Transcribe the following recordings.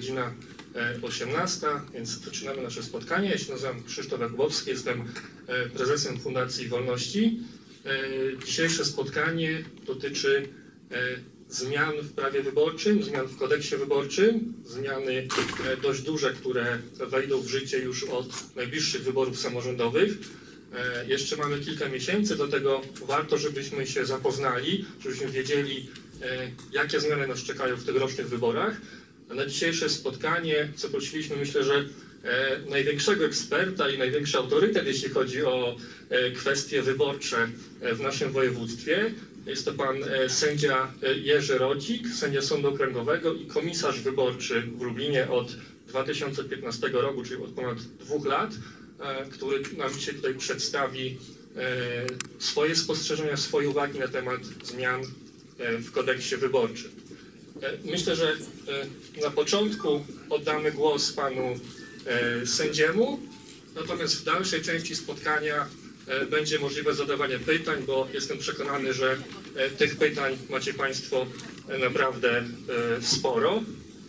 godzina 18, więc zaczynamy nasze spotkanie. Ja się nazywam Krzysztof Jakubowski, jestem prezesem Fundacji Wolności. Dzisiejsze spotkanie dotyczy zmian w prawie wyborczym, zmian w kodeksie wyborczym, zmiany dość duże, które wejdą w życie już od najbliższych wyborów samorządowych. Jeszcze mamy kilka miesięcy, dlatego warto, żebyśmy się zapoznali, żebyśmy wiedzieli, jakie zmiany nas czekają w tegorocznych wyborach. Na dzisiejsze spotkanie zaprosiliśmy, myślę, że największego eksperta i największy autorytet, jeśli chodzi o kwestie wyborcze w naszym województwie. Jest to pan sędzia Jerzy Rodzik, sędzia Sądu Okręgowego i komisarz wyborczy w Lublinie od 2015 roku, czyli od ponad 2 lat, który nam dzisiaj tutaj przedstawi swoje spostrzeżenia, swoje uwagi na temat zmian w kodeksie wyborczym. Myślę, że na początku oddamy głos panu sędziemu, natomiast w dalszej części spotkania będzie możliwe zadawanie pytań, bo jestem przekonany, że tych pytań macie państwo naprawdę sporo.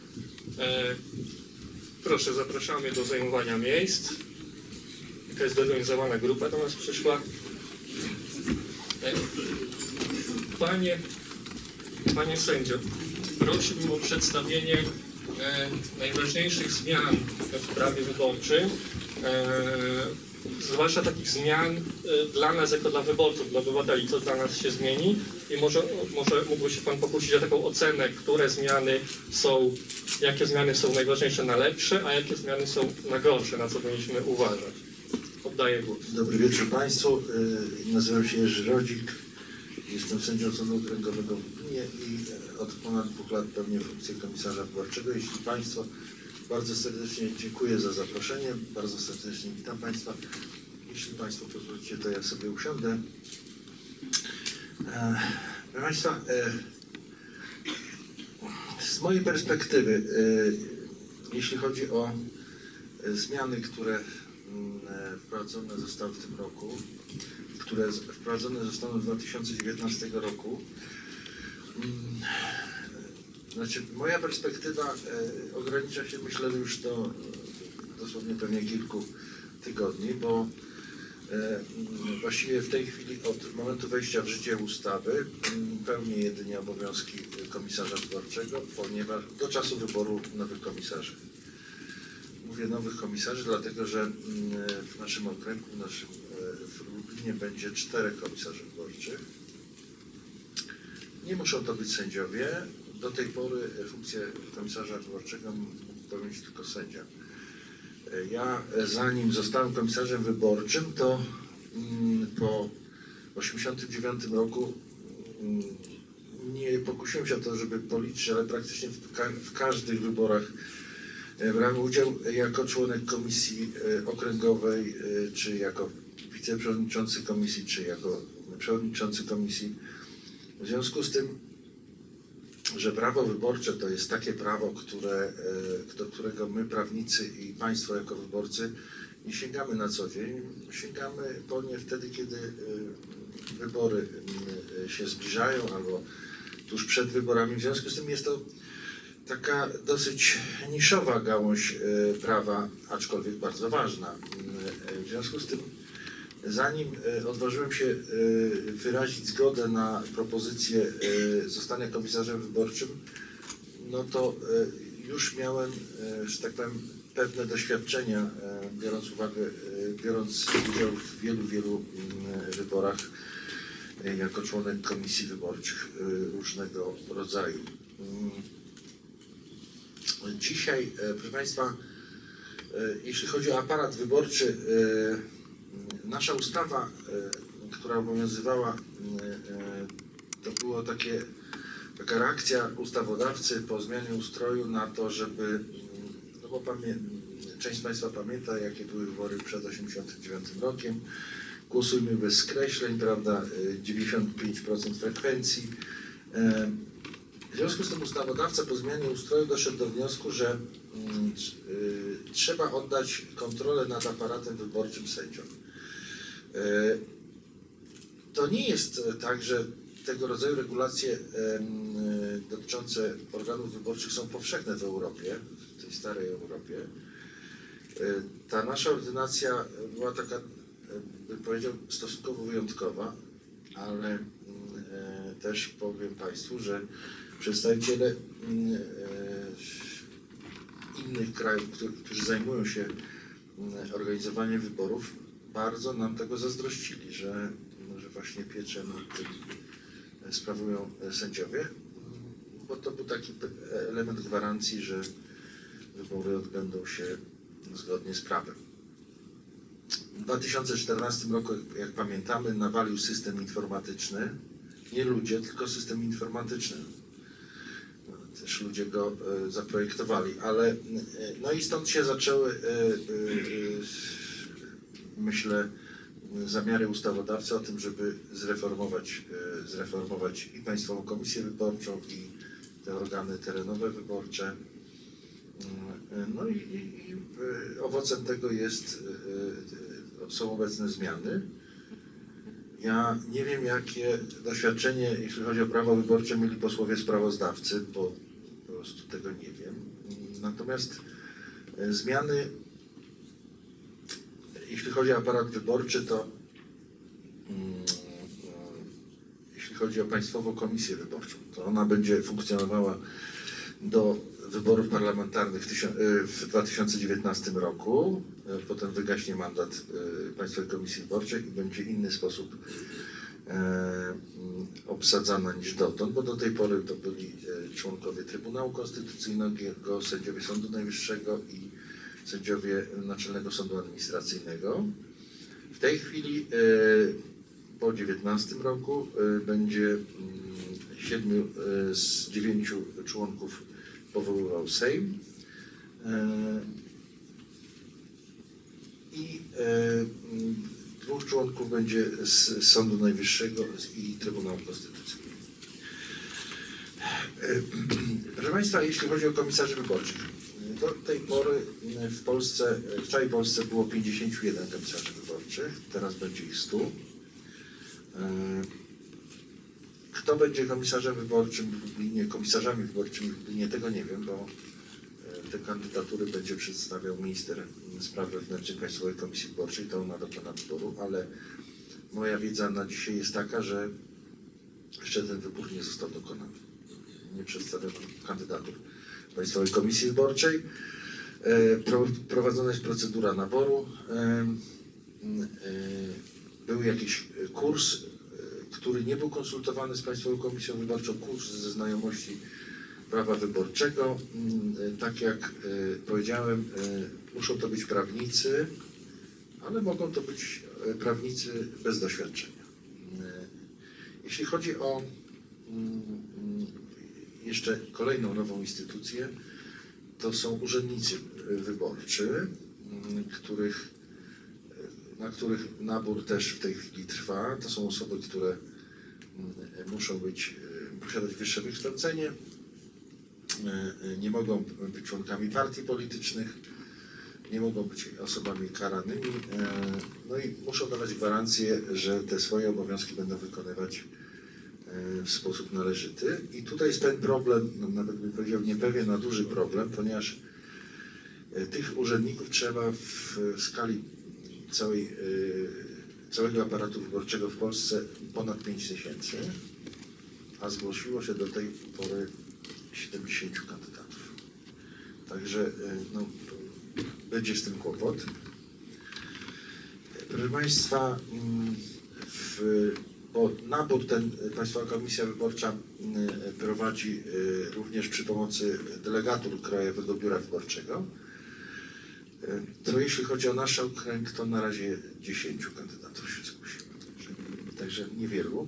Proszę, zapraszamy do zajmowania miejsc. Jakaś zorganizowana grupa do nas przyszła. Panie sędzio, prosiłbym o przedstawienie najważniejszych zmian w prawie wyborczym, zwłaszcza takich zmian dla nas jako dla wyborców, dla obywateli, co dla nas się zmieni i może mógłby się pan pokusić o taką ocenę, które zmiany są, jakie zmiany są najważniejsze na lepsze, a jakie zmiany są na gorsze, na co powinniśmy uważać. Oddaję głos. Dobry wieczór państwu. Nazywam się Jerzy Rodzik. Jestem sędzią Sądu Okręgowego w Lublinie i od ponad 2 lat pełnię funkcję komisarza wyborczego. Jeśli państwo, bardzo serdecznie dziękuję za zaproszenie, bardzo serdecznie witam państwa. Jeśli państwo pozwolicie, to ja sobie usiądę. Proszę państwa, z mojej perspektywy, jeśli chodzi o zmiany, które wprowadzone zostały w tym roku, które wprowadzone zostaną w 2019 roku. Znaczy, moja perspektywa ogranicza się, myślę, już do dosłownie pewnie kilku tygodni, bo właściwie w tej chwili od momentu wejścia w życie ustawy pełnię jedynie obowiązki komisarza wyborczego, ponieważ do czasu wyboru nowych komisarzy. Mówię nowych komisarzy, dlatego że w naszym okręgu, w Lublinie będzie 4 komisarzy wyborczych. Nie muszą to być sędziowie. Do tej pory funkcję komisarza wyborczego mógł pełnić tylko sędzia. Ja, zanim zostałem komisarzem wyborczym, to po 1989 roku nie pokusiłem się o to, żeby policzyć, ale praktycznie w każdych wyborach brałem udział jako członek komisji okręgowej, czy jako wiceprzewodniczący komisji, czy jako przewodniczący komisji. W związku z tym, że prawo wyborcze to jest takie prawo, do którego my, prawnicy i państwo jako wyborcy, nie sięgamy na co dzień. Sięgamy po nie wtedy, kiedy wybory się zbliżają albo tuż przed wyborami. W związku z tym jest to taka dosyć niszowa gałąź prawa, aczkolwiek bardzo ważna. W związku z tym, zanim odważyłem się wyrazić zgodę na propozycję zostania komisarzem wyborczym, no to już miałem, że tak powiem, pewne doświadczenia, biorąc udział w wielu wyborach jako członek komisji wyborczych różnego rodzaju. Dzisiaj, proszę państwa, jeśli chodzi o aparat wyborczy, nasza ustawa, która obowiązywała, to była taka reakcja ustawodawcy po zmianie ustroju na to, żeby, no bo część z państwa pamięta, jakie były wybory przed 1989 rokiem, głosujmy bez skreśleń, prawda, 95% frekwencji. W związku z tym ustawodawca po zmianie ustroju doszedł do wniosku, że trzeba oddać kontrolę nad aparatem wyborczym sędziom. To nie jest tak, że tego rodzaju regulacje dotyczące organów wyborczych są powszechne w Europie. tej starej Europie. Ta nasza ordynacja była taka, bym powiedział, stosunkowo wyjątkowa, ale też powiem Państwu, że przedstawiciele innych krajów, którzy zajmują się organizowaniem wyborów, bardzo nam tego zazdrościli, że właśnie pieczę nad tym sprawują sędziowie, bo to był taki element gwarancji, że wybory odbędą się zgodnie z prawem. W 2014 roku, jak pamiętamy, nawalił system informatyczny. Nie ludzie, tylko system informatyczny. Też ludzie go zaprojektowali, ale no i stąd się zaczęły, myślę, zamiary ustawodawcy o tym, żeby zreformować i Państwową Komisję Wyborczą, i te organy terenowe wyborcze. No i owocem tego są obecne zmiany. Ja nie wiem, jakie doświadczenie, jeśli chodzi o prawo wyborcze, mieli posłowie sprawozdawcy, bo po prostu tego nie wiem. Natomiast zmiany, jeśli chodzi o aparat wyborczy, to jeśli chodzi o Państwową Komisję Wyborczą, to ona będzie funkcjonowała do wyborów parlamentarnych w 2019 roku. Potem wygaśnie mandat Państwowej Komisji Wyborczej i będzie inny sposób obsadzana niż dotąd, bo do tej pory to byli członkowie Trybunału Konstytucyjnego, sędziowie Sądu Najwyższego i sędziowie Naczelnego Sądu Administracyjnego. W tej chwili po 2019 roku będzie 7 z 9 członków powoływał Sejm i 2 członków będzie z Sądu Najwyższego i Trybunału Konstytucyjnego. Proszę Państwa, jeśli chodzi o komisarzy wyborczych, do tej pory w całej Polsce było 51 komisarzy wyborczych, teraz będzie ich 100. Kto będzie komisarzem wyborczym w Lublinie, komisarzami wyborczymi w Lublinie, tego nie wiem, bo te kandydatury będzie przedstawiał minister spraw wewnętrznych Państwowej Komisji Wyborczej, to ona dokona wyboru, ale moja wiedza na dzisiaj jest taka, że jeszcze ten wybór nie został dokonany. Nie przedstawiono kandydatur Państwowej Komisji Wyborczej. Prowadzona jest procedura naboru. Był jakiś kurs, który nie był konsultowany z Państwową Komisją Wyborczą, kurs ze znajomości prawa wyborczego. Tak jak powiedziałem, muszą to być prawnicy, ale mogą to być prawnicy bez doświadczenia. Jeśli chodzi o jeszcze kolejną nową instytucję, to są urzędnicy wyborczy, na których nabór też w tej chwili trwa. To są osoby, które muszą posiadać wyższe wykształcenie, nie mogą być członkami partii politycznych, nie mogą być osobami karanymi, no i muszą dawać gwarancję, że te swoje obowiązki będą wykonywać w sposób należyty. I tutaj jest ten problem, nawet bym powiedział niepewien, a duży problem, ponieważ tych urzędników trzeba w skali całego aparatu wyborczego w Polsce ponad 5000, a zgłosiło się do tej pory 70 kandydatów. Także no, będzie z tym kłopot. Proszę Państwa, bo nabór ten Państwowa Komisja Wyborcza prowadzi również przy pomocy delegatur Krajowego Biura Wyborczego. To jeśli chodzi o nasz okręg, to na razie 10 kandydatów się zgłosiło, także niewielu.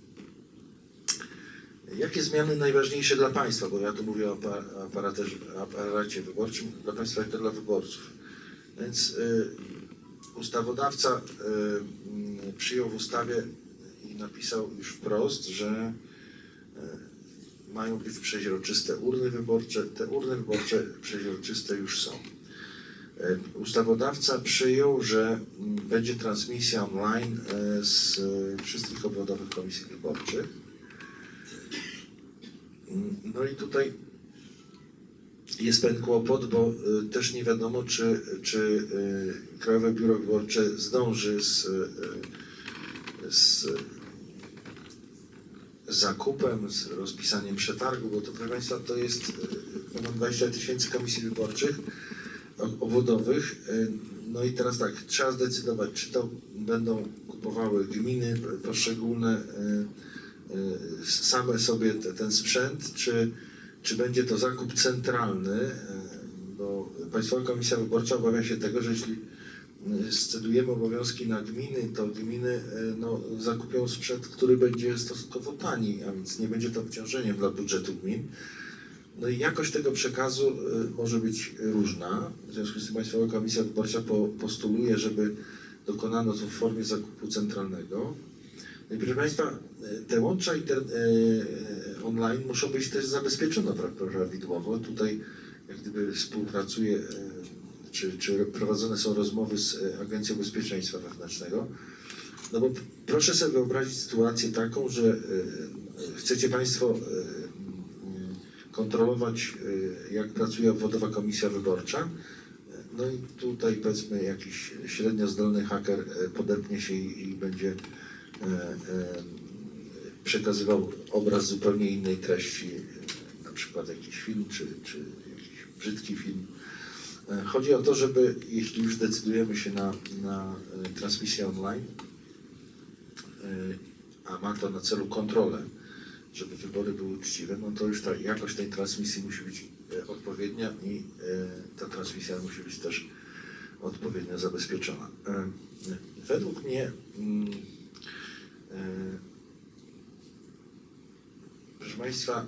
Jakie zmiany najważniejsze dla Państwa? Bo ja tu mówię o aparacie wyborczym, dla Państwa jak to dla wyborców. Więc ustawodawca przyjął w ustawie i napisał już wprost, że mają być przeźroczyste urny wyborcze. Te urny wyborcze przeźroczyste już są. Ustawodawca przyjął, że będzie transmisja online z wszystkich obwodowych komisji wyborczych. No i tutaj jest pewien kłopot, bo też nie wiadomo, czy Krajowe Biuro Wyborcze zdąży z zakupem, z rozpisaniem przetargu, bo to, proszę Państwa, to jest ponad 20 000 komisji wyborczych obwodowych. No i teraz tak, trzeba zdecydować, czy to będą kupowały gminy poszczególne same sobie ten sprzęt, czy będzie to zakup centralny, bo Państwowa Komisja Wyborcza obawia się tego, że jeśli scedujemy obowiązki na gminy, to gminy zakupią sprzęt, który będzie stosunkowo tani, a więc nie będzie to obciążeniem dla budżetu gmin. No i jakość tego przekazu może być różna. W związku z tym Państwowa Komisja Wyborcza postuluje, żeby dokonano to w formie zakupu centralnego. No i proszę Państwa, te łącza online muszą być też zabezpieczone prawidłowo. Tutaj jak gdyby współpracuje, czy prowadzone są rozmowy z Agencją Bezpieczeństwa Wewnętrznego. No bo proszę sobie wyobrazić sytuację taką, że chcecie Państwo kontrolować, jak pracuje obwodowa komisja wyborcza. No i tutaj powiedzmy jakiś średnio zdolny haker podepnie się i będzie przekazywał obraz zupełnie innej treści, na przykład jakiś film, czy jakiś brzydki film. Chodzi o to, żeby jeśli już decydujemy się na transmisję online, a ma to na celu kontrolę, żeby wybory były uczciwe, no to już ta jakość tej transmisji musi być odpowiednia i ta transmisja musi być też odpowiednio zabezpieczona. Według mnie, proszę Państwa,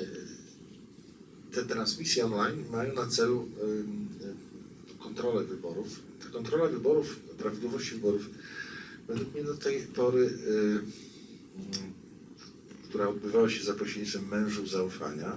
te transmisje online mają na celu kontrolę wyborów. Ta kontrola wyborów, prawidłowości wyborów, według mnie do tej pory, która odbywała się za pośrednictwem mężów zaufania,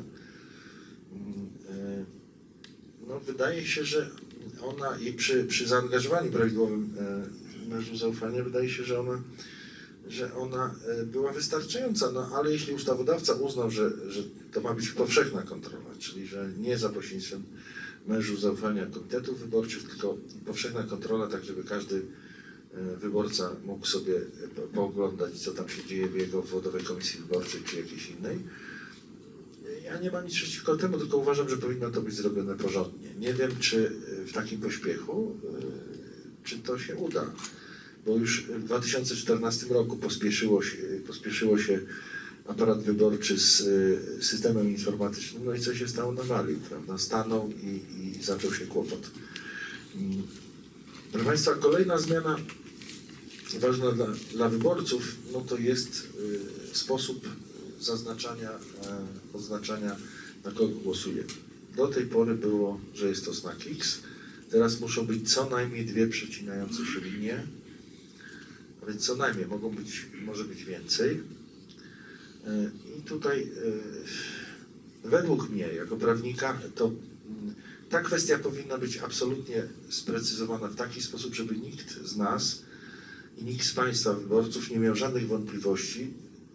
no wydaje się, że ona i przy zaangażowaniu prawidłowym mężów zaufania wydaje się, że ona była wystarczająca, no ale jeśli ustawodawca uznał, że to ma być powszechna kontrola, czyli że nie za pośrednictwem mężów zaufania komitetów wyborczych, tylko powszechna kontrola, tak żeby każdy wyborca mógł sobie pooglądać, co tam się dzieje w jego obwodowej komisji wyborczej czy jakiejś innej. Ja nie mam nic przeciwko temu, tylko uważam, że powinno to być zrobione porządnie. Nie wiem, czy w takim pośpiechu, czy to się uda, bo już w 2014 roku pospieszyło się aparat wyborczy z systemem informatycznym, no i co się stało? Nawalił, prawda? Stanął i zaczął się kłopot. Proszę Państwa, kolejna zmiana ważna dla wyborców, no to jest sposób oznaczania, na kogo głosuje. Do tej pory było, że jest to znak X, teraz muszą być co najmniej dwie przecinające się linie, a więc co najmniej, może być więcej. I tutaj według mnie, jako prawnika, to ta kwestia powinna być absolutnie sprecyzowana w taki sposób, żeby nikt z nas i nikt z Państwa wyborców nie miał żadnych wątpliwości,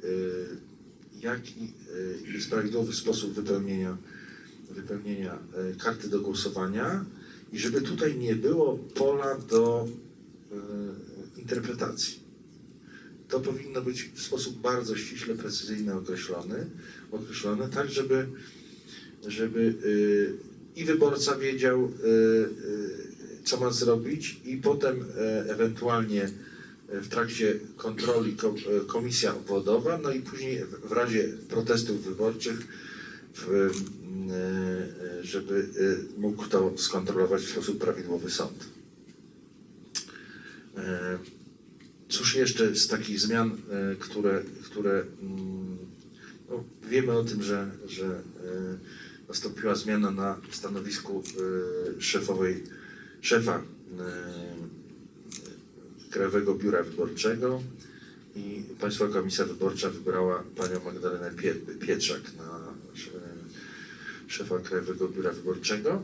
jaki jest prawidłowy sposób wypełnienia karty do głosowania i żeby tutaj nie było pola do interpretacji. To powinno być w sposób bardzo ściśle, precyzyjny określone, tak żeby i wyborca wiedział, co ma zrobić i potem ewentualnie w trakcie kontroli komisja obwodowa, no i później w razie protestów wyborczych, żeby mógł to skontrolować w sposób prawidłowy sąd. Cóż jeszcze z takich zmian, które no, wiemy o tym, że nastąpiła zmiana na stanowisku szefa Krajowego Biura Wyborczego i Państwowa Komisja Wyborcza wybrała panią Magdalenę Pietrzak na szefa Krajowego Biura Wyborczego.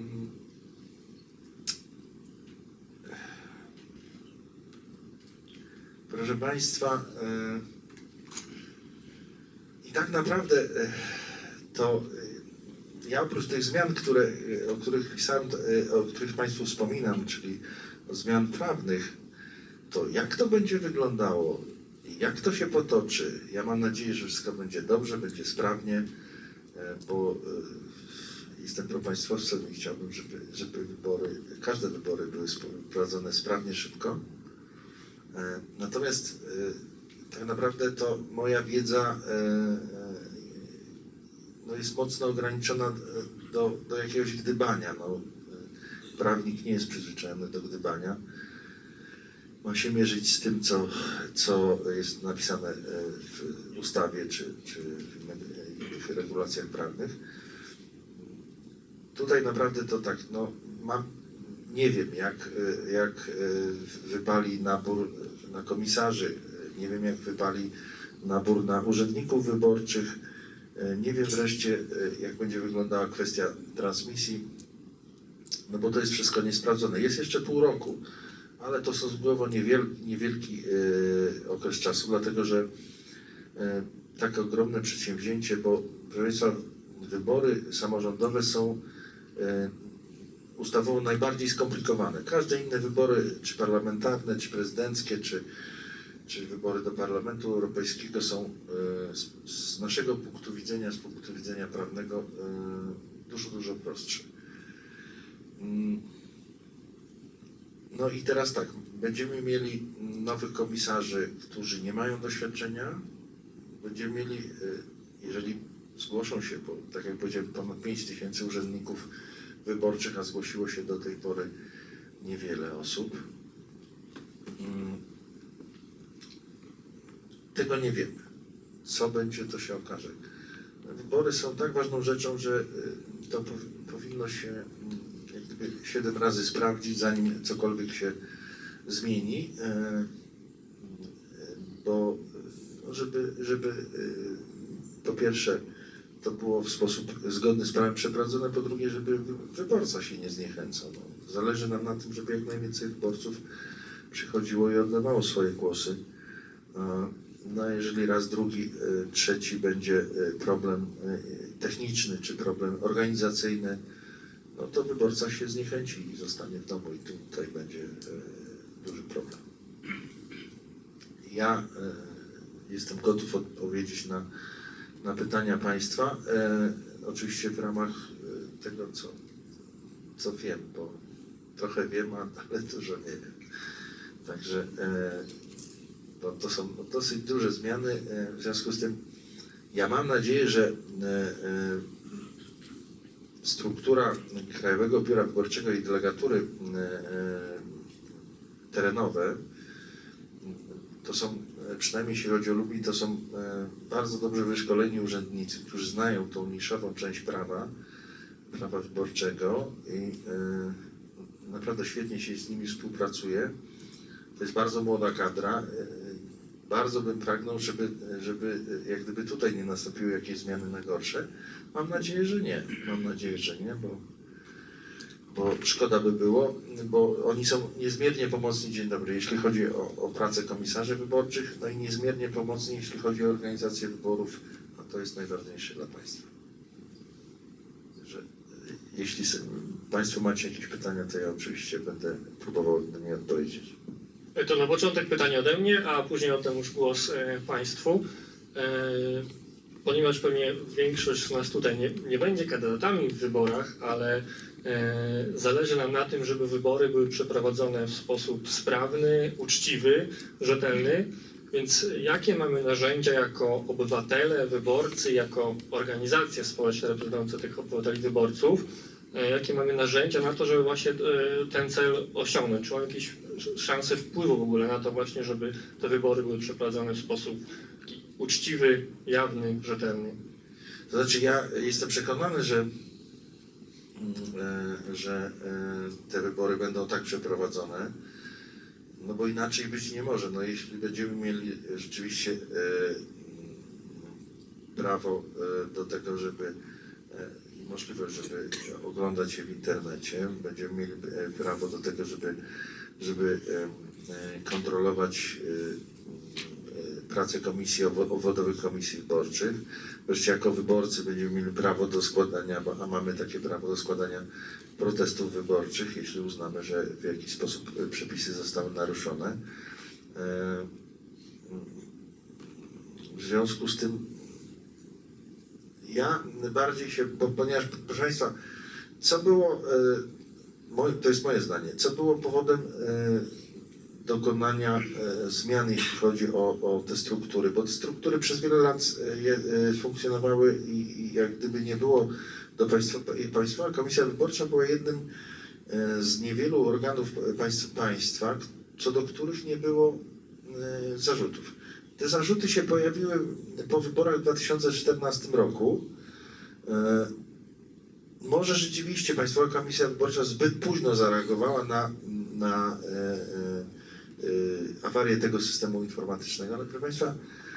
Proszę Państwa, i tak naprawdę to ja oprócz tych zmian, o których pisałem, o których Państwu wspominam, czyli zmian prawnych, to jak to będzie wyglądało, jak to się potoczy, ja mam nadzieję, że wszystko będzie dobrze, będzie sprawnie, bo jestem propaństwowcem i chciałbym, żeby każde wybory były prowadzone sprawnie, szybko. Natomiast tak naprawdę to moja wiedza no jest mocno ograniczona do jakiegoś gdybania. No, prawnik nie jest przyzwyczajony do gdybania. Ma się mierzyć z tym, co jest napisane w ustawie czy w regulacjach prawnych. Tutaj naprawdę to tak, no nie wiem jak wypali nabór na komisarzy, nie wiem jak wypali nabór na urzędników wyborczych, nie wiem wreszcie jak będzie wyglądała kwestia transmisji, no bo to jest wszystko niesprawdzone. Jest jeszcze pół roku, ale to stosunkowo niewielki okres czasu, dlatego że tak ogromne przedsięwzięcie, bo proszę Państwa, wybory samorządowe są ustawowo najbardziej skomplikowane. Każde inne wybory, czy parlamentarne, czy prezydenckie, czy wybory do Parlamentu Europejskiego są z naszego punktu widzenia, z punktu widzenia prawnego dużo prostsze. No i teraz tak, będziemy mieli nowych komisarzy, którzy nie mają doświadczenia. Będziemy mieli, jeżeli zgłoszą się, bo tak jak powiedziałem, ponad 5000 urzędników wyborczych, a zgłosiło się do tej pory niewiele osób. Tego nie wiemy. Co będzie, to się okaże. Wybory są tak ważną rzeczą, że to powinno się jak gdyby 7 razy sprawdzić, zanim cokolwiek się zmieni, bo żeby po pierwsze to było w sposób zgodny z prawem przeprowadzone, po drugie, żeby wyborca się nie zniechęcał. No, zależy nam na tym, żeby jak najwięcej wyborców przychodziło i oddawało swoje głosy. No jeżeli raz, drugi, trzeci będzie problem techniczny czy problem organizacyjny, no to wyborca się zniechęci i zostanie w domu i tutaj będzie duży problem. Ja jestem gotów odpowiedzieć na pytania Państwa, oczywiście w ramach tego, co wiem, bo trochę wiem, ale dużo nie wiem. Także to są dosyć duże zmiany, w związku z tym ja mam nadzieję, że struktura Krajowego Biura Wyborczego i delegatury terenowe to są, przynajmniej jeśli chodzi o Lublin, to są bardzo dobrze wyszkoleni urzędnicy, którzy znają tą niszową część prawa wyborczego i naprawdę świetnie się z nimi współpracuje. To jest bardzo młoda kadra. Bardzo bym pragnął, żeby jak gdyby tutaj nie nastąpiły jakieś zmiany na gorsze. Mam nadzieję, że nie. Mam nadzieję, że nie, bo szkoda by było, bo oni są niezmiernie pomocni, dzień dobry, jeśli chodzi o pracę komisarzy wyborczych, no i niezmiernie pomocni, jeśli chodzi o organizację wyborów, a to jest najważniejsze dla Państwa. Że jeśli Państwo macie jakieś pytania, to ja oczywiście będę próbował na nie odpowiedzieć. To na początek pytanie ode mnie, a później oddam już głos Państwu. Ponieważ pewnie większość z nas tutaj nie będzie kandydatami w wyborach, ale zależy nam na tym, żeby wybory były przeprowadzone w sposób sprawny, uczciwy, rzetelny. Więc jakie mamy narzędzia jako obywatele, wyborcy, jako organizacje społeczne reprezentujące tych obywateli, wyborców, jakie mamy narzędzia na to, żeby właśnie ten cel osiągnąć? Czy mamy jakieś szanse wpływu w ogóle na to właśnie, żeby te wybory były przeprowadzone w sposób taki uczciwy, jawny, rzetelny? To znaczy ja jestem przekonany, że te wybory będą tak przeprowadzone, no bo inaczej być nie może. No jeśli będziemy mieli rzeczywiście prawo do tego, żeby i możliwość, żeby oglądać się w internecie, będziemy mieli prawo do tego, żeby kontrolować pracę komisji, obwodowych komisji wyborczych. Wreszcie jako wyborcy będziemy mieli prawo do składania, a mamy takie prawo do składania protestów wyborczych, jeśli uznamy, że w jakiś sposób przepisy zostały naruszone. W związku z tym ja bardziej się, ponieważ, proszę Państwa, co było, to jest moje zdanie, co było powodem dokonania zmian, jeśli chodzi o te struktury, bo te struktury przez wiele lat funkcjonowały i jak gdyby nie było do Państwowa Komisja Wyborcza była jednym z niewielu organów państwa, co do których nie było zarzutów. Te zarzuty się pojawiły po wyborach w 2014 roku. Może rzeczywiście Państwowa Komisja Wyborcza zbyt późno zareagowała na awarię tego systemu informatycznego, ale proszę Państwa,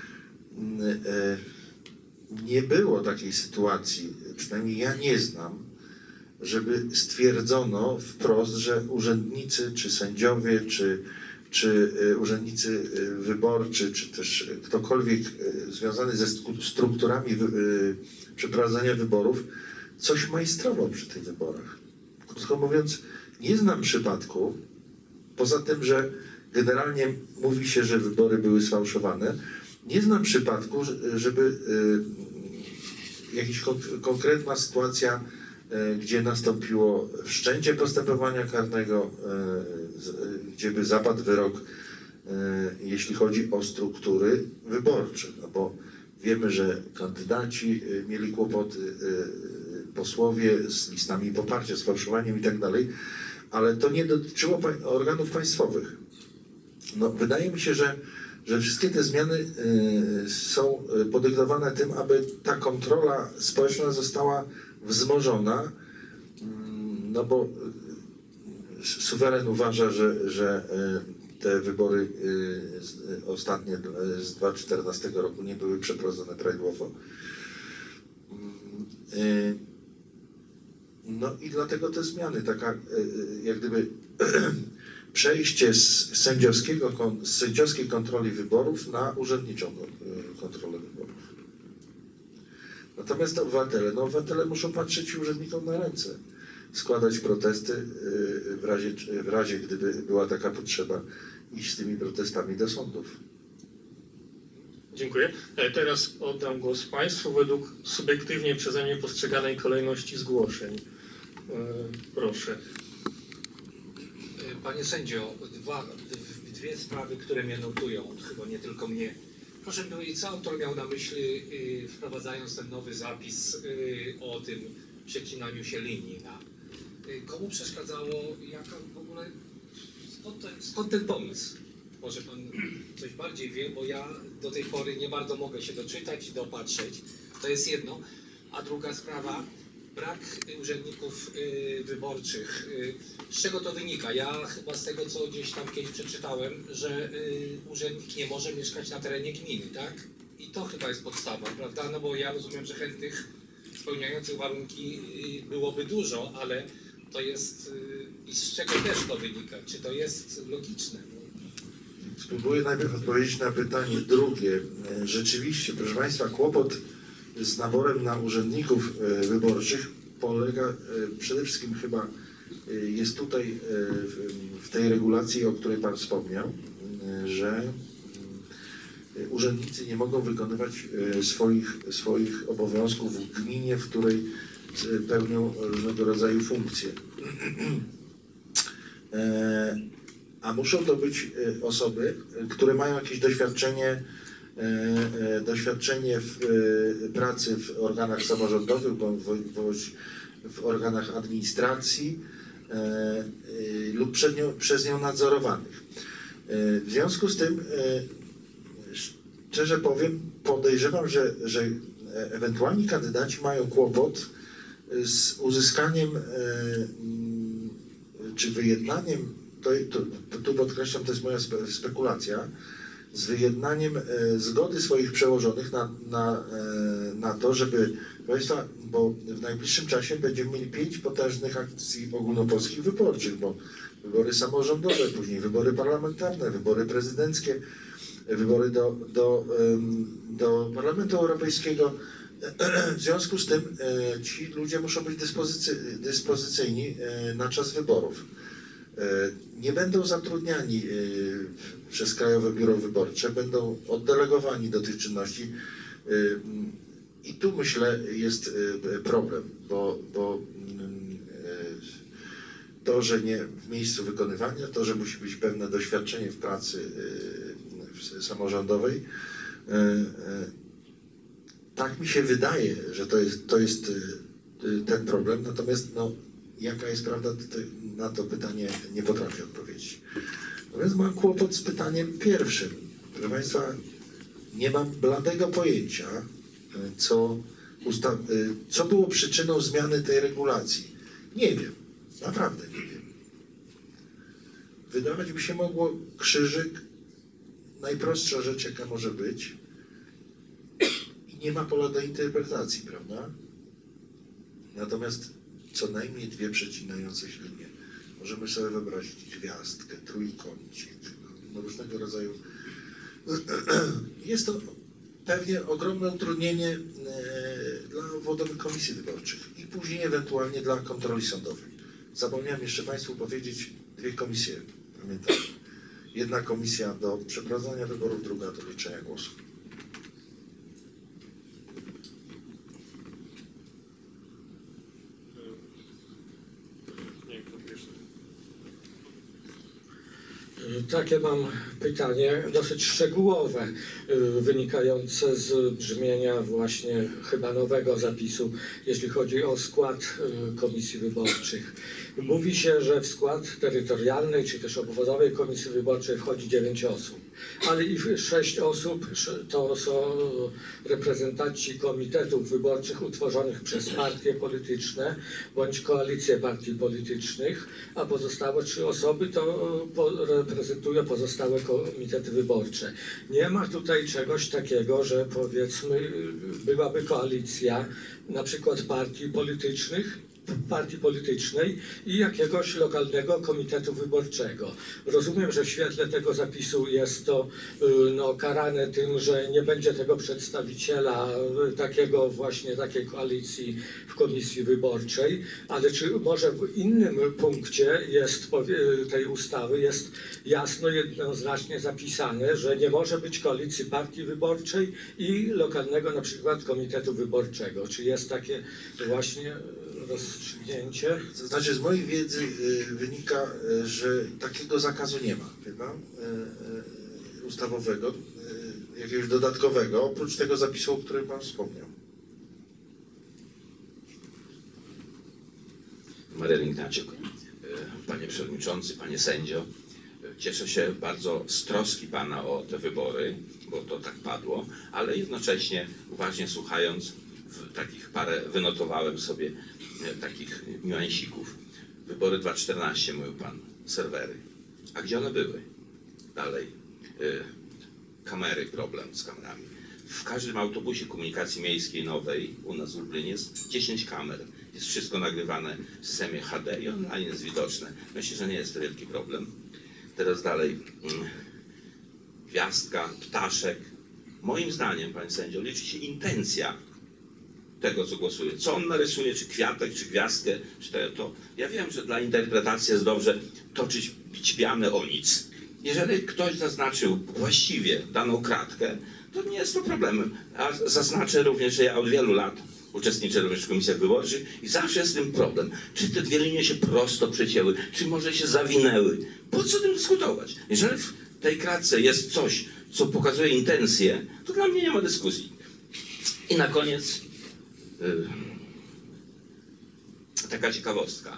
nie było takiej sytuacji, przynajmniej ja nie znam, żeby stwierdzono wprost, że urzędnicy, czy sędziowie, czy urzędnicy wyborczy, czy też ktokolwiek związany ze strukturami przeprowadzania wyborów coś majstrował przy tych wyborach. Krótko mówiąc, nie znam przypadku, poza tym, że generalnie mówi się, że wybory były sfałszowane, nie znam przypadku, żeby jakaś konkretna sytuacja, gdzie nastąpiło wszczęcie postępowania karnego, gdzie by zapadł wyrok, jeśli chodzi o struktury wyborcze. No bo wiemy, że kandydaci mieli kłopoty, posłowie z listami poparcia, z fałszowaniem i tak dalej, ale to nie dotyczyło organów państwowych. No, wydaje mi się, że wszystkie te zmiany są podyktowane tym, aby ta kontrola społeczna została wzmożona, no bo suweren uważa, że te wybory ostatnie z 2014 roku nie były przeprowadzone prawidłowo. No i dlatego te zmiany, taka jak gdyby przejście z sędziowskiej kontroli wyborów na urzędniczą kontrolę wyborów. Natomiast obywatele muszą patrzeć urzędnikom na ręce, składać protesty w razie gdyby była taka potrzeba, iść z tymi protestami do sądów. Dziękuję. Teraz oddam głos Państwu według subiektywnie przeze mnie postrzeganej kolejności zgłoszeń. Proszę. Panie sędzio, dwie sprawy, które mnie notują, chyba nie tylko mnie. Proszę mi powiedzieć, co autor miał na myśli, wprowadzając ten nowy zapis o tym przecinaniu się linii. Komu przeszkadzało, jaka w ogóle, skąd ten pomysł? Może Pan coś bardziej wie, bo ja do tej pory nie bardzo mogę się doczytać i dopatrzeć. To jest jedno. A druga sprawa, brak urzędników wyborczych. Z czego to wynika? Ja chyba z tego, co gdzieś tam kiedyś przeczytałem, że urzędnik nie może mieszkać na terenie gminy, tak? I to chyba jest podstawa, prawda? No bo ja rozumiem, że chętnych spełniających warunki byłoby dużo, ale to jest... I z czego też to wynika? Czy to jest logiczne? Spróbuję najpierw odpowiedzieć na pytanie drugie. Rzeczywiście, proszę Państwa, kłopot z naborem na urzędników wyborczych polega przede wszystkim chyba jest tutaj w tej regulacji, o której Pan wspomniał, że urzędnicy nie mogą wykonywać swoich obowiązków w gminie, w której pełnią różnego rodzaju funkcje. A muszą to być osoby, które mają jakieś doświadczenie w pracy w organach samorządowych bądź w organach administracji lub przez nią nadzorowanych. W związku z tym, szczerze powiem, podejrzewam, że ewentualni kandydaci mają kłopot z uzyskaniem czy wyjednaniem, tu podkreślam, to jest moja spekulacja, z wyjednaniem zgody swoich przełożonych na to, żeby Państwa, bo w najbliższym czasie będziemy mieli 5 potężnych akcji ogólnopolskich wyborczych, bo wybory samorządowe, później wybory parlamentarne, wybory prezydenckie, wybory do Parlamentu Europejskiego. W związku z tym ci ludzie muszą być dyspozycyjni na czas wyborów. Nie będą zatrudniani przez Krajowe Biuro Wyborcze, będą oddelegowani do tych czynności. I tu myślę jest problem, bo to, że nie w miejscu wykonywania, to, że musi być pewne doświadczenie w pracy samorządowej, tak mi się wydaje, że to jest ten problem, natomiast no, jaka jest prawda, na to pytanie nie potrafię odpowiedzieć. Natomiast mam kłopot z pytaniem pierwszym. Proszę Państwa, nie mam bladego pojęcia, co było przyczyną zmiany tej regulacji. Nie wiem, naprawdę nie wiem. Wydawać by się mogło krzyżyk, najprostsza rzecz jaka może być, i nie ma pola do interpretacji, prawda? Natomiast co najmniej dwie przecinające się linie. Możemy sobie wyobrazić gwiazdkę, trójkącik, no, różnego rodzaju. Jest to pewnie ogromne utrudnienie dla obwodowych komisji wyborczych i później ewentualnie dla kontroli sądowej. Zapomniałem jeszcze Państwu powiedzieć, dwie komisje, pamiętam. Jedna komisja do przeprowadzania wyborów, druga do liczenia głosów. Takie mam pytanie, dosyć szczegółowe, wynikające z brzmienia właśnie chyba nowego zapisu, jeśli chodzi o skład komisji wyborczych. Mówi się, że w skład terytorialnej czy też obwodowej komisji wyborczej wchodzi 9 osób, ale i 6 osób to są reprezentanci komitetów wyborczych utworzonych przez partie polityczne bądź koalicje partii politycznych, a pozostałe 3 osoby to reprezentują pozostałe komitety wyborcze. Nie ma tutaj czegoś takiego, że powiedzmy byłaby koalicja na przykład partii politycznej i jakiegoś lokalnego komitetu wyborczego. Rozumiem, że w świetle tego zapisu jest to no, karane tym, że nie będzie tego przedstawiciela takiej koalicji w komisji wyborczej, ale czy może w innym punkcie tej ustawy jest jasno, jednoznacznie zapisane, że nie może być koalicji partii wyborczej i lokalnego na przykład komitetu wyborczego. Czy jest takie właśnie rozstrzygnięcie? To znaczy z mojej wiedzy wynika, że takiego zakazu nie ma, wie pan, ustawowego, jakiegoś dodatkowego, oprócz tego zapisu, o którym Pan wspomniał. Marian Ignaciuk. Panie Przewodniczący, Panie Sędzio, cieszę się bardzo z troski Pana o te wybory, bo to tak padło, ale jednocześnie uważnie słuchając, takich parę wynotowałem sobie takich niuansików. Wybory 2014, mówił Pan, serwery. A gdzie one były? Dalej, kamery, problem z kamerami. W każdym autobusie komunikacji miejskiej nowej u nas w Lublinie jest 10 kamer. Jest wszystko nagrywane w systemie HD i online jest widoczne. Myślę, że nie jest to wielki problem. Teraz dalej, gwiazdka, ptaszek. Moim zdaniem, Panie Sędzio, liczy się intencja tego, co głosuje. Co on narysuje, czy kwiatek, czy gwiazdkę, czy to. Ja wiem, że dla interpretacji jest dobrze bić pianę o nic. Jeżeli ktoś zaznaczył właściwie daną kratkę, to nie jest to problemem. A zaznaczę również, że ja od wielu lat uczestniczę również w komisjach wyborczych i zawsze jest z tym problem. Czy te dwie linie się prosto przecięły, czy może się zawinęły? Po co tym dyskutować? Jeżeli w tej kratce jest coś, co pokazuje intencję, to dla mnie nie ma dyskusji. I na koniec taka ciekawostka.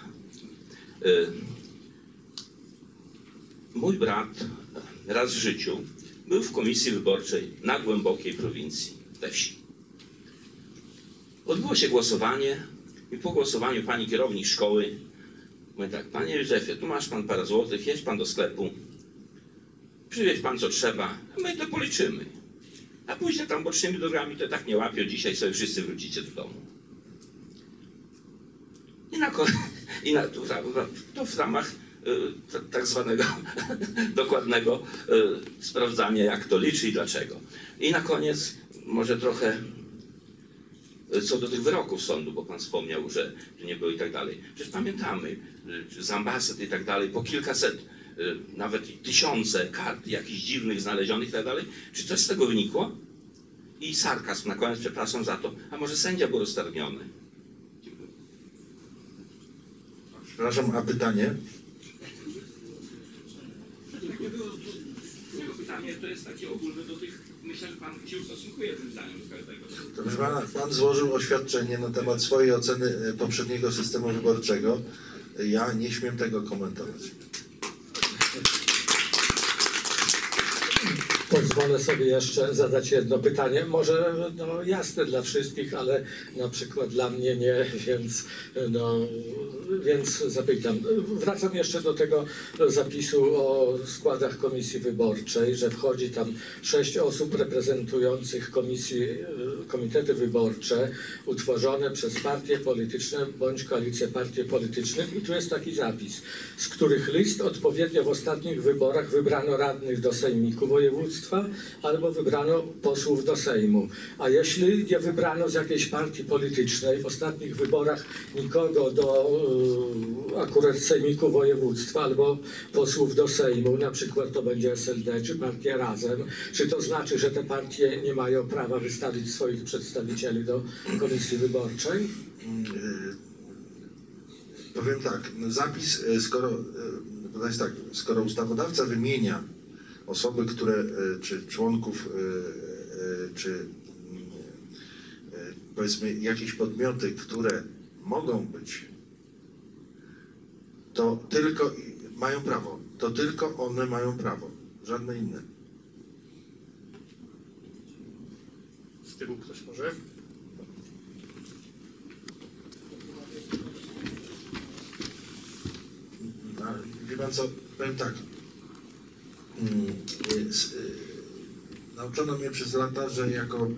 Mój brat raz w życiu był w komisji wyborczej na głębokiej prowincji, we wsi. Odbyło się głosowanie i po głosowaniu pani kierownik szkoły mówi tak: Panie Józefie, tu masz pan parę złotych, jedź pan do sklepu, przywieź pan co trzeba, a my to policzymy. A później tam bocznymi drogami to tak nie łapią, dzisiaj sobie wszyscy wrócicie do domu. To w ramach tak zwanego dokładnego sprawdzania, jak to liczy i dlaczego. I na koniec może trochę co do tych wyroków sądu, bo pan wspomniał, że nie było i tak dalej. Przecież pamiętamy z ambasad i tak dalej, po kilkaset, nawet i tysiące kart jakichś dziwnych znalezionych i tak dalej. Czy coś z tego wynikło? I sarkazm na koniec, przepraszam za to, a może sędzia był roztargniony? Przepraszam, a pytanie? Pytanie to jest takie ogólne do tych, myślę, że pan się ustosunkuje tym zdaniem do każdego. To proszę pana, pan złożył oświadczenie na temat swojej oceny poprzedniego systemu wyborczego. Ja nie śmiem tego komentować. Pozwolę sobie jeszcze zadać jedno pytanie. Może jasne dla wszystkich, ale na przykład dla mnie nie, więc zapytam. Wracam jeszcze do tego zapisu o składach komisji wyborczej, że wchodzi tam 6 osób reprezentujących komitety wyborcze utworzone przez partie polityczne bądź koalicje partii politycznych. I tu jest taki zapis, z których list odpowiednio w ostatnich wyborach wybrano radnych do sejmiku województwa albo wybrano posłów do Sejmu. A jeśli nie wybrano z jakiejś partii politycznej w ostatnich wyborach nikogo do akurat sejmiku województwa albo posłów do Sejmu, na przykład to będzie SLD czy Partia Razem, czy to znaczy, że te partie nie mają prawa wystawić swoich przedstawicieli do komisji wyborczej? Powiem tak, zapis, skoro ustawodawca wymienia osoby, które, czy członków, czy powiedzmy jakieś podmioty, które mogą być, to tylko mają prawo. To tylko one mają prawo, żadne inne. Z tyłu ktoś może? Wie pan co, powiem tak. Nauczono mnie przez lata, że jako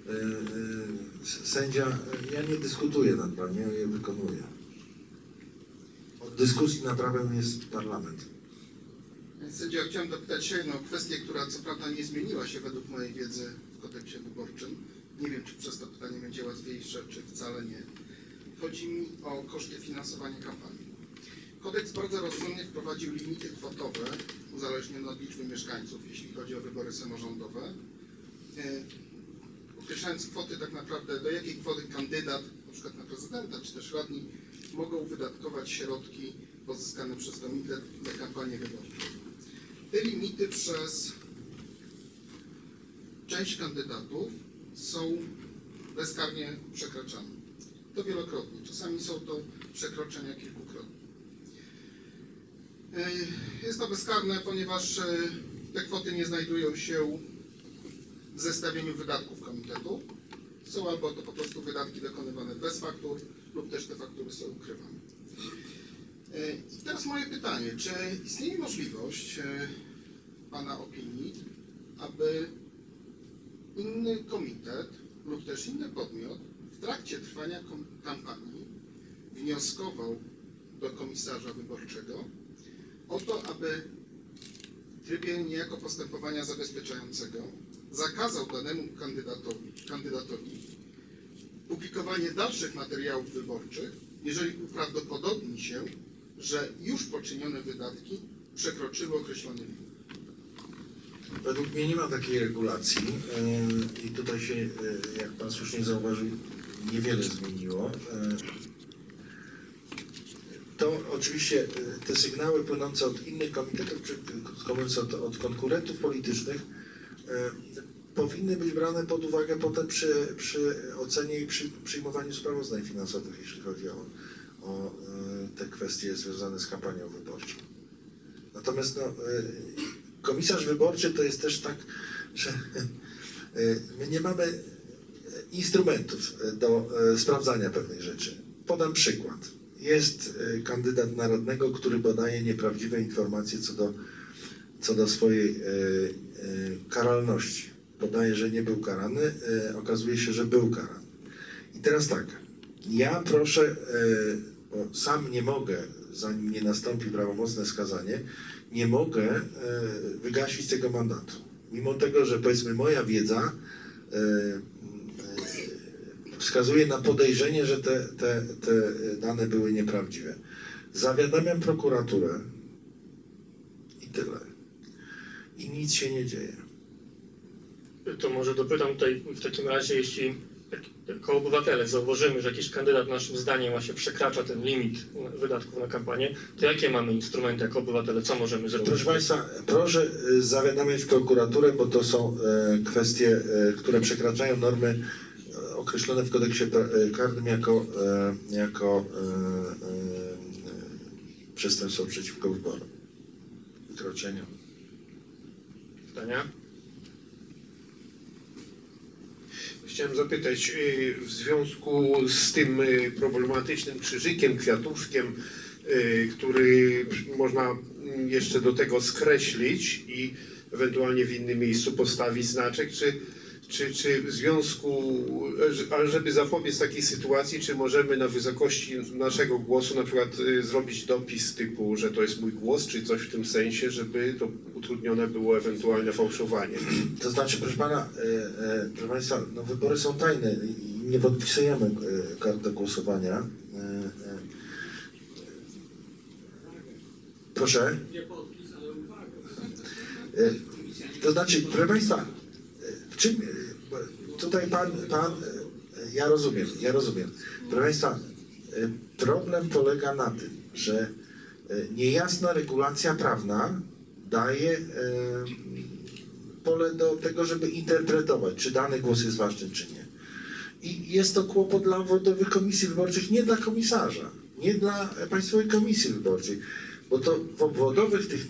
sędzia ja nie dyskutuję nad prawem, ja je wykonuję. Od dyskusji nad prawem jest parlament. Sędzio, chciałem dopytać się o jedną kwestię, która co prawda nie zmieniła się według mojej wiedzy w kodeksie wyborczym. Nie wiem, czy przez to pytanie będzie łatwiejsze, czy wcale nie. Chodzi mi o koszty finansowania kampanii. Kodeks bardzo rozsądnie wprowadził limity kwotowe, uzależnione od liczby mieszkańców, jeśli chodzi o wybory samorządowe. Określając kwoty tak naprawdę, do jakiej kwoty kandydat, na przykład na prezydenta, czy też radni, mogą wydatkować środki pozyskane przez komitet na kampanię wyborczą. Te limity przez część kandydatów są bezkarnie przekraczane. To wielokrotnie. Czasami są to przekroczenia kilkukrotnie. Jest to bezkarne, ponieważ te kwoty nie znajdują się w zestawieniu wydatków komitetu. Są albo to po prostu wydatki dokonywane bez faktur, lub też te faktury są ukrywane. I teraz moje pytanie, czy istnieje możliwość Pana opinii, aby inny komitet lub też inny podmiot w trakcie trwania kampanii wnioskował do komisarza wyborczego o to, aby w trybie niejako postępowania zabezpieczającego zakazał danemu kandydatowi publikowanie dalszych materiałów wyborczych, jeżeli uprawdopodobni się, że już poczynione wydatki przekroczyły określony limit. Według mnie nie ma takiej regulacji i tutaj się, jak pan słusznie zauważył, niewiele zmieniło. To oczywiście te sygnały płynące od innych komitetów, czy mówiąc od konkurentów politycznych, powinny być brane pod uwagę potem przy ocenie i przy przyjmowaniu sprawozdań finansowych, jeśli chodzi o te kwestie związane z kampanią wyborczą. Natomiast komisarz wyborczy to jest też tak, że my nie mamy instrumentów do sprawdzania pewnych rzeczy. Podam przykład. Jest kandydat na radnego, który podaje nieprawdziwe informacje co do swojej karalności. Podaje, że nie był karany, okazuje się, że był karany. I teraz tak, ja proszę bo sam nie mogę, zanim nie nastąpi prawomocne skazanie, nie mogę wygasić tego mandatu. Mimo tego, że powiedzmy moja wiedza wskazuje na podejrzenie, że te dane były nieprawdziwe. Zawiadamiam prokuraturę i tyle. I nic się nie dzieje. To może dopytam tutaj w takim razie, jeśli jako obywatele zauważymy, że jakiś kandydat naszym zdaniem właśnie przekracza ten limit wydatków na kampanię, to jakie mamy instrumenty jako obywatele, co możemy zrobić? Proszę Państwa, proszę zawiadamiać prokuraturę, bo to są kwestie, które przekraczają normy określone w kodeksie karnym jako przestępstwo przeciwko wyborom. Wykroczenia. Pytania? Chciałem zapytać, w związku z tym problematycznym krzyżykiem, kwiatuszkiem, który można jeszcze do tego skreślić i ewentualnie w innym miejscu postawić znaczek, czy w związku, ale żeby zapobiec takiej sytuacji, czy możemy na wysokości naszego głosu na przykład zrobić dopis typu, że to jest mój głos, czy coś w tym sensie, żeby to utrudnione było ewentualne fałszowanie? To znaczy, proszę Pana, proszę Państwa, no wybory są tajne i nie podpisujemy kart do głosowania. Proszę? To znaczy, proszę Państwa, w czym tutaj pan ja rozumiem. Proszę Państwa, problem polega na tym, że niejasna regulacja prawna daje pole do tego, żeby interpretować, czy dany głos jest ważny, czy nie. I jest to kłopot dla obwodowych komisji wyborczych, nie dla komisarza, nie dla Państwowej Komisji Wyborczej, bo to w obwodowych, tych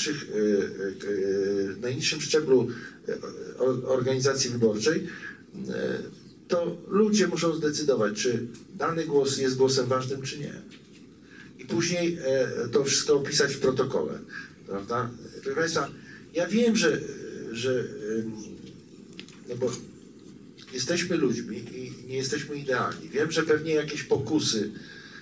najniższym szczeblu organizacji wyborczej, to ludzie muszą zdecydować, czy dany głos jest głosem ważnym, czy nie. I później to wszystko opisać w protokole, prawda? Proszę Państwa, ja wiem, że no bo jesteśmy ludźmi i nie jesteśmy idealni. Wiem, że pewnie jakieś pokusy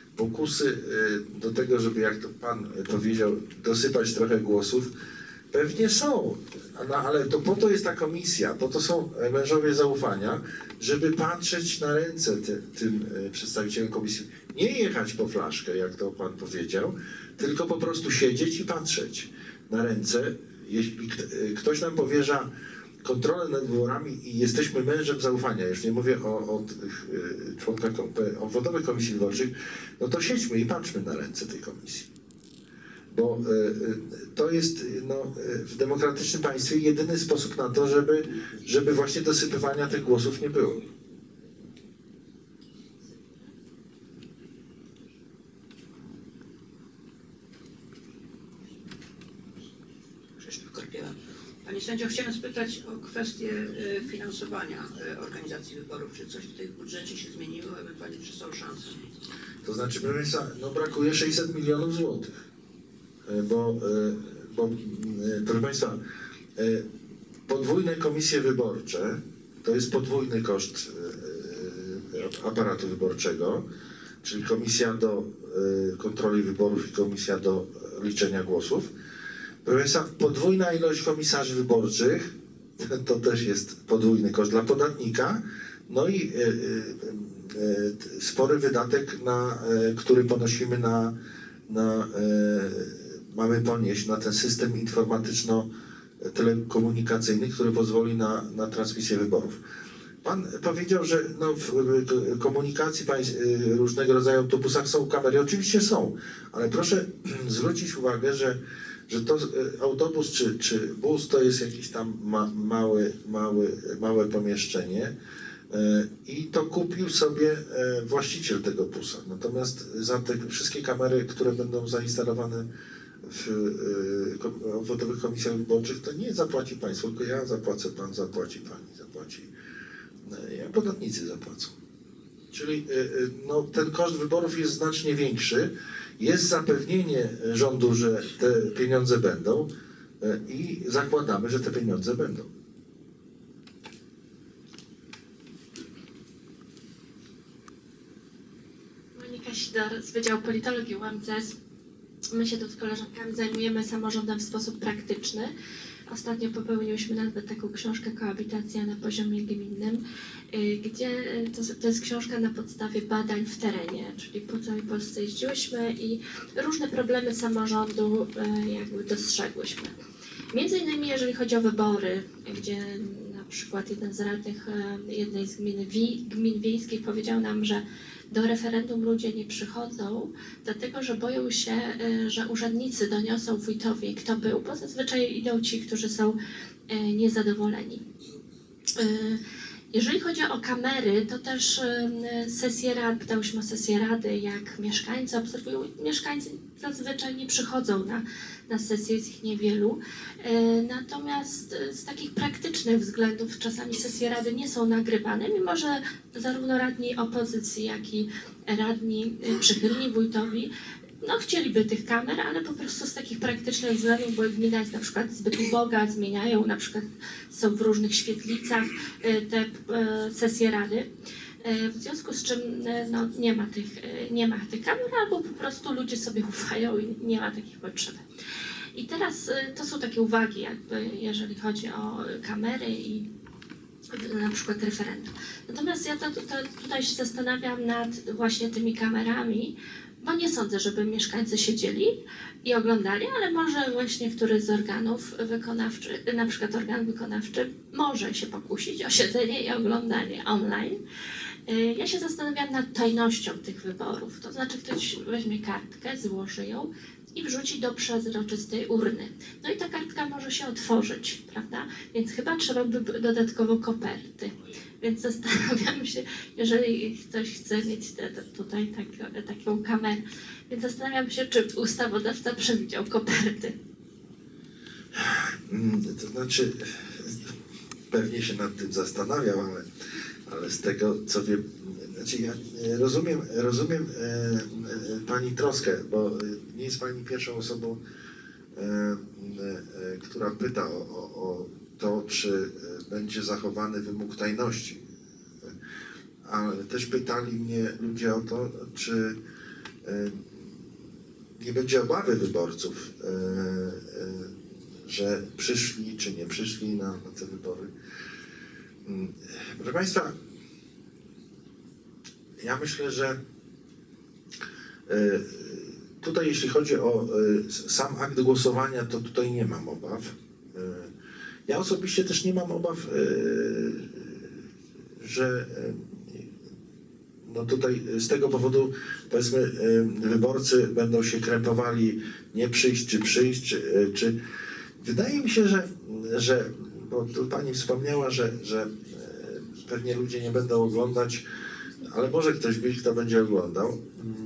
do tego, żeby, jak to Pan powiedział, dosypać trochę głosów, pewnie są, no, ale to po to jest ta komisja, po to są mężowie zaufania, żeby patrzeć na ręce tym przedstawicielom komisji. Nie jechać po flaszkę, jak to Pan powiedział, tylko po prostu siedzieć i patrzeć na ręce. Jeśli ktoś nam powierza kontrolę nad wyborami i jesteśmy mężem zaufania, już nie mówię o członkach obwodowych komisji wyborczych, no to siedźmy i patrzmy na ręce tej komisji. Bo to jest no, w demokratycznym państwie jedyny sposób na to, żeby właśnie dosypywania tych głosów nie było. Krzysztof Korpiela. Panie sędzio, chciałem spytać o kwestię finansowania organizacji wyborów. Czy coś w tym budżecie się zmieniło, ewentualnie czy są szanse? To znaczy, proszę Państwa, no brakuje 600 milionów złotych. Bo proszę Państwa, podwójne komisje wyborcze to jest podwójny koszt aparatu wyborczego, czyli komisja do kontroli wyborów i komisja do liczenia głosów. Proszę Państwa, podwójna ilość komisarzy wyborczych to też jest podwójny koszt dla podatnika, no i spory wydatek, który ponosimy mamy ponieść na ten system informatyczno-telekomunikacyjny, który pozwoli na transmisję wyborów. Pan powiedział, że no w komunikacji różnego rodzaju autobusach są kamery. Oczywiście są, ale proszę zwrócić uwagę, że to autobus czy bus to jest jakieś tam małe pomieszczenie i to kupił sobie właściciel tego busa. Natomiast za te wszystkie kamery, które będą zainstalowane w obwodowych komisjach wyborczych, to nie zapłaci państwo, tylko ja zapłacę, pan zapłaci, pani zapłaci, podatnicy zapłacą. Czyli no, ten koszt wyborów jest znacznie większy. Jest zapewnienie rządu, że te pieniądze będą i zakładamy, że te pieniądze będą. Monika Sidak. Sidor z Wydziału Politologii UMCS. My się tu z koleżankami zajmujemy samorządem w sposób praktyczny. Ostatnio popełniłyśmy nawet taką książkę Koabitacja na poziomie gminnym, gdzie to jest książka na podstawie badań w terenie, czyli po całej Polsce jeździłyśmy i różne problemy samorządu jakby dostrzegłyśmy. Między innymi jeżeli chodzi o wybory, gdzie na przykład jeden z radnych jednej z gmin wiejskich powiedział nam, że do referendum ludzie nie przychodzą, dlatego że boją się, że urzędnicy doniosą wójtowi, kto był, bo zazwyczaj idą ci, którzy są niezadowoleni. Jeżeli chodzi o kamery, to też sesje rad, pytałyśmy o sesję rady, jak mieszkańcy obserwują. Mieszkańcy zazwyczaj nie przychodzą na sesję, jest ich niewielu. Natomiast z takich praktycznych względów czasami sesje rady nie są nagrywane, mimo że zarówno radni opozycji, jak i radni przychylni wójtowi chcieliby tych kamer, ale po prostu z takich praktycznych względów, bo gmina jest na przykład zbyt uboga, zmieniają, na przykład są w różnych świetlicach te sesje rady. W związku z czym nie ma tych kamer, albo po prostu ludzie sobie ufają i nie ma takiej potrzeby. I teraz to są takie uwagi, jakby jeżeli chodzi o kamery i na przykład referendum. Natomiast ja tutaj się zastanawiam nad właśnie tymi kamerami, bo nie sądzę, żeby mieszkańcy siedzieli i oglądali, ale może właśnie któryś z organów wykonawczych, na przykład organ wykonawczy, może się pokusić o siedzenie i oglądanie online. Ja się zastanawiam nad tajnością tych wyborów. To znaczy ktoś weźmie kartkę, złoży ją i wrzuci do przezroczystej urny. No i ta kartka może się otworzyć, prawda? Więc chyba trzeba by dodatkowo koperty. Więc zastanawiam się, jeżeli ktoś chce mieć tutaj taką kamerę, więc zastanawiam się, czy ustawodawca przewidział koperty. To znaczy, pewnie się nad tym zastanawiał, ale z tego, co wiem, znaczy ja rozumiem Pani troskę, bo nie jest Pani pierwszą osobą, która pyta o to, czy będzie zachowany wymóg tajności. Ale też pytali mnie ludzie o to, czy nie będzie obawy wyborców, że przyszli czy nie przyszli na te wybory. Proszę Państwa, ja myślę, że tutaj jeśli chodzi o sam akt głosowania, to tutaj nie mam obaw. Ja osobiście też nie mam obaw, że tutaj z tego powodu, powiedzmy, wyborcy będą się krępowali nie przyjść, czy przyjść, czy... Wydaje mi się, że bo tu Pani wspomniała, że pewnie ludzie nie będą oglądać, ale może ktoś być, kto będzie oglądał.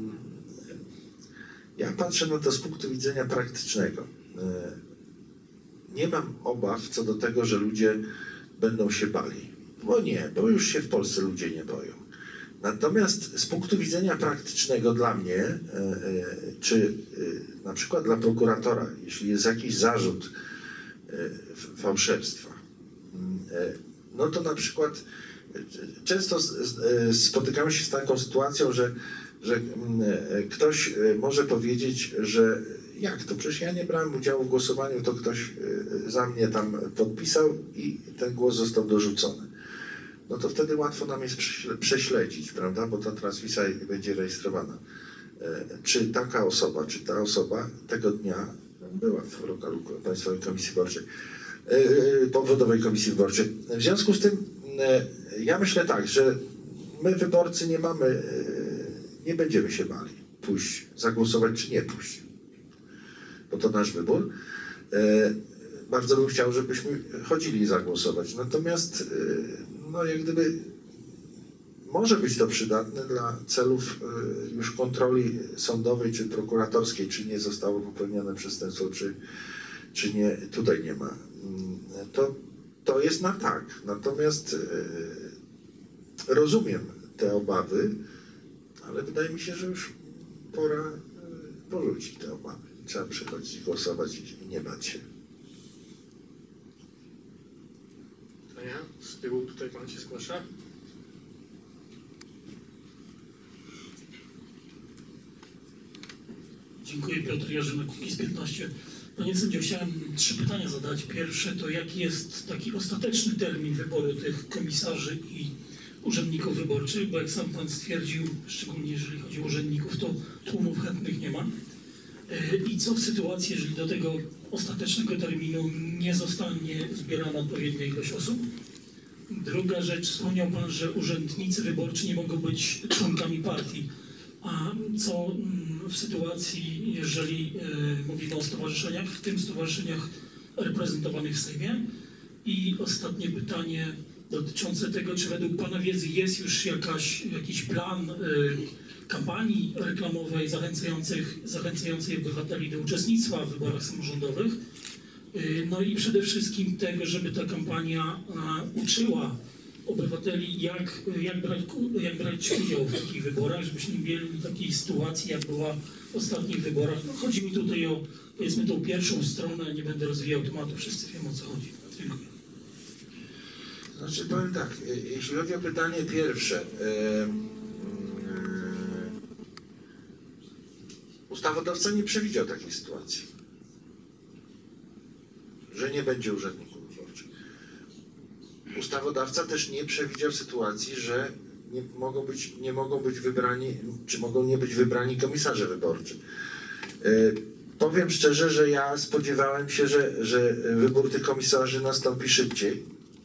Ja patrzę na to z punktu widzenia praktycznego. Nie mam obaw co do tego, że ludzie będą się bali. Bo już się w Polsce ludzie nie boją. Natomiast z punktu widzenia praktycznego dla mnie, czy na przykład dla prokuratora, jeśli jest jakiś zarzut fałszerstwa, no to na przykład często spotykamy się z taką sytuacją, że ktoś może powiedzieć, że jak to? Przecież ja nie brałem udziału w głosowaniu, to ktoś za mnie tam podpisał i ten głos został dorzucony. No to wtedy łatwo nam jest prześledzić, prawda? Bo ta transmisja będzie rejestrowana. Czy taka osoba, czy ta osoba tego dnia była w lokalu Państwowej Komisji Wyborczej, Powodowej Komisji Wyborczej. W związku z tym ja myślę tak, że my wyborcy nie będziemy się bali pójść, zagłosować czy nie pójść. Bo to nasz wybór. Bardzo bym chciał, żebyśmy chodzili zagłosować. Natomiast no jak gdyby może być to przydatne dla celów już kontroli sądowej czy prokuratorskiej, czy nie zostało popełnione przestępstwo, czy nie, tutaj nie ma. To jest na tak. Natomiast rozumiem te obawy, ale wydaje mi się, że już pora porzucić te obawy. Trzeba przychodzić, głosować i nie bać się. Pytania? Z tyłu tutaj Pan się zgłasza? Dziękuję, Piotr Jarzymek, Kukiz15. Panie sędzio, chciałem 3 pytania zadać. Pierwsze to jaki jest taki ostateczny termin wyboru tych komisarzy i urzędników wyborczych, bo jak sam pan stwierdził, szczególnie jeżeli chodzi o urzędników, to tłumów chętnych nie ma. I co w sytuacji, jeżeli do tego ostatecznego terminu nie zostanie zbierana odpowiednia ilość osób? Druga rzecz, wspomniał pan, że urzędnicy wyborczy nie mogą być członkami partii. A co w sytuacji, jeżeli mówimy o stowarzyszeniach, w tym stowarzyszeniach reprezentowanych w Sejmie? I ostatnie pytanie dotyczące tego, czy według pana wiedzy jest już jakiś plan kampanii reklamowej zachęcającej obywateli do uczestnictwa w wyborach samorządowych? No i przede wszystkim tego, żeby ta kampania uczyła obywateli, jak brać udział w takich wyborach, żebyśmy nie mieli takiej sytuacji, jak była w ostatnich wyborach. No, chodzi mi tutaj o, powiedzmy, tą pierwszą stronę, nie będę rozwijał tematu, wszyscy wiemy, o co chodzi. Dziękuję. Znaczy, powiem tak, jeśli chodzi o pytanie pierwsze, ustawodawca nie przewidział takiej sytuacji, że nie będzie urzędników wyborczych. Ustawodawca też nie przewidział sytuacji, że nie mogą być wybrani, czy mogą nie być wybrani komisarze wyborczy. Powiem szczerze, że ja spodziewałem się, że wybór tych komisarzy nastąpi szybciej.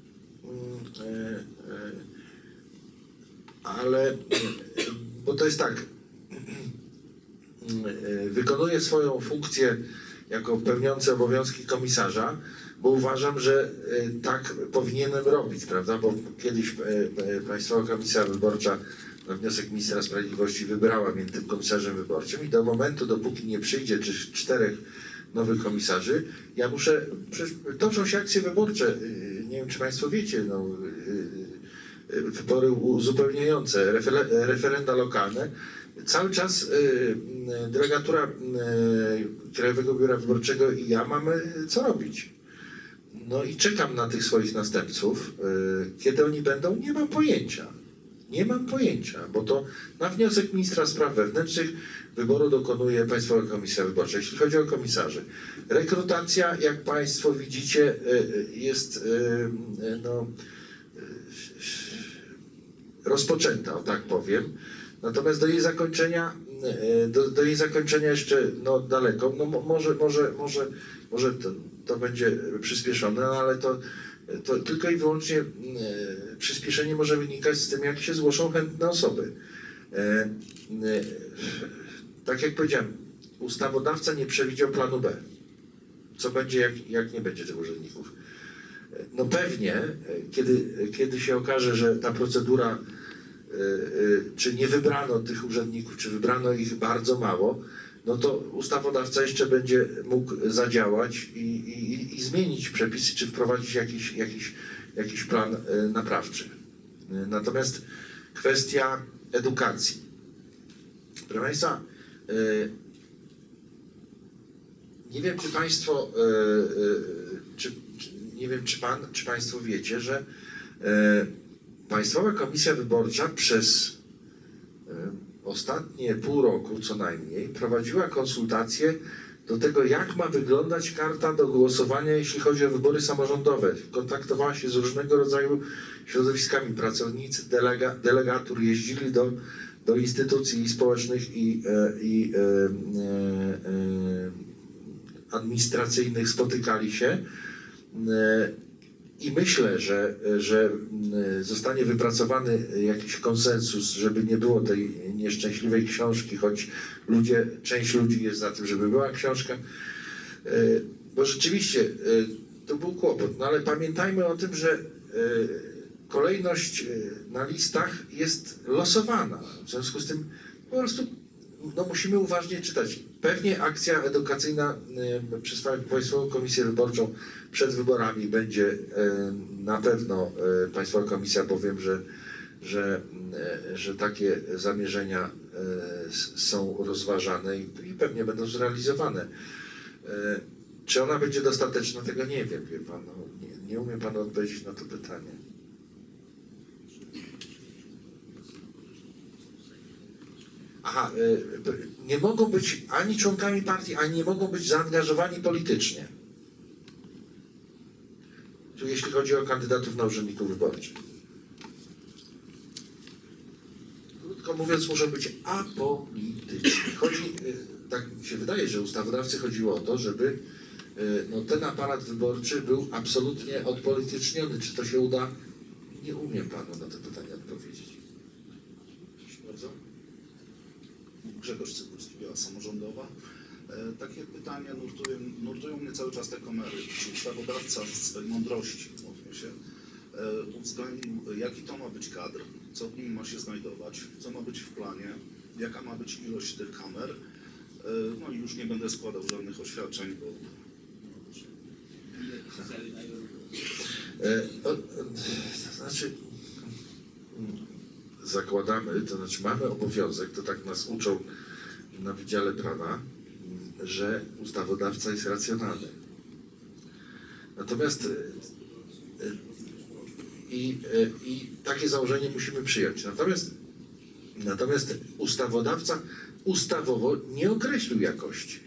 Ale, bo to jest tak, wykonuję swoją funkcję jako pełniący obowiązki komisarza, bo uważam, że tak powinienem robić, prawda? Bo kiedyś Państwowa Komisja Wyborcza na wniosek Ministra Sprawiedliwości wybrała mnie tym komisarzem wyborczym i do momentu, dopóki nie przyjdzie 4 nowych komisarzy, ja muszę, przecież toczą się akcje wyborcze, nie wiem czy Państwo wiecie, no, wybory uzupełniające, referenda lokalne. Cały czas delegatura Krajowego Biura Wyborczego i ja mamy co robić. No i czekam na tych swoich następców. Kiedy oni będą, nie mam pojęcia. Nie mam pojęcia, bo to na wniosek Ministra Spraw Wewnętrznych wyboru dokonuje Państwowa Komisja Wyborcza. Jeśli chodzi o komisarzy. Rekrutacja, jak Państwo widzicie, jest no, rozpoczęta, o tak powiem. Natomiast do jej zakończenia jeszcze no, daleko. No, może to będzie przyspieszone, no, ale to tylko i wyłącznie przyspieszenie może wynikać z tym, jak się zgłoszą chętne osoby. Tak jak powiedziałem, ustawodawca nie przewidział planu B. Co będzie, jak nie będzie tych urzędników? No pewnie, kiedy się okaże, że ta procedura, czy nie wybrano tych urzędników, czy wybrano ich bardzo mało, no to ustawodawca jeszcze będzie mógł zadziałać i zmienić przepisy, czy wprowadzić jakiś plan naprawczy. Natomiast kwestia edukacji. Proszę Państwa, nie wiem, czy Państwo, nie wiem, czy Państwo wiecie, że Państwowa Komisja Wyborcza przez ostatnie pół roku co najmniej prowadziła konsultacje do tego, jak ma wyglądać karta do głosowania, jeśli chodzi o wybory samorządowe. Kontaktowała się z różnego rodzaju środowiskami. Pracownicy delegatur jeździli do instytucji społecznych i administracyjnych, spotykali się. I myślę, że zostanie wypracowany jakiś konsensus, żeby nie było tej nieszczęśliwej książki, choć część ludzi jest za tym, żeby była książka. Bo rzeczywiście to był kłopot. No ale pamiętajmy o tym, że kolejność na listach jest losowana. W związku z tym po prostu no, musimy uważnie czytać. Pewnie akcja edukacyjna przez Państwową Komisję Wyborczą przed wyborami będzie na pewno, Państwowa Komisja powiem, że takie zamierzenia są rozważane i pewnie będą zrealizowane. Czy ona będzie dostateczna, tego nie wiem, wie Pan. No, nie umiem Panu odpowiedzieć na to pytanie. Aha, nie mogą być ani członkami partii, ani nie mogą być zaangażowani politycznie. Tu jeśli chodzi o kandydatów na urzędników wyborczych. Krótko mówiąc, muszą być apolityczni. Chodzi, tak mi się wydaje, że ustawodawcy chodziło o to, żeby no, ten aparat wyborczy był absolutnie odpolityczniony. Czy to się uda? Nie umiem panu na to pytanie odpowiedzieć. Proszę bardzo. Grzegorz Cybulski, Biała Samorządowa. Takie pytania nurtują mnie cały czas te kamery. Czy ustawodawca w swej mądrości, mówmy się, uwzględnił, jaki to ma być kadr, co w nim ma się znajdować, co ma być w planie, jaka ma być ilość tych kamer. No i już nie będę składał żadnych oświadczeń, bo... To znaczy, zakładamy, to znaczy mamy obowiązek, to tak nas uczą na Wydziale Prawa, że ustawodawca jest racjonalny. Natomiast i takie założenie musimy przyjąć. Natomiast ustawodawca ustawowo nie określił jakości.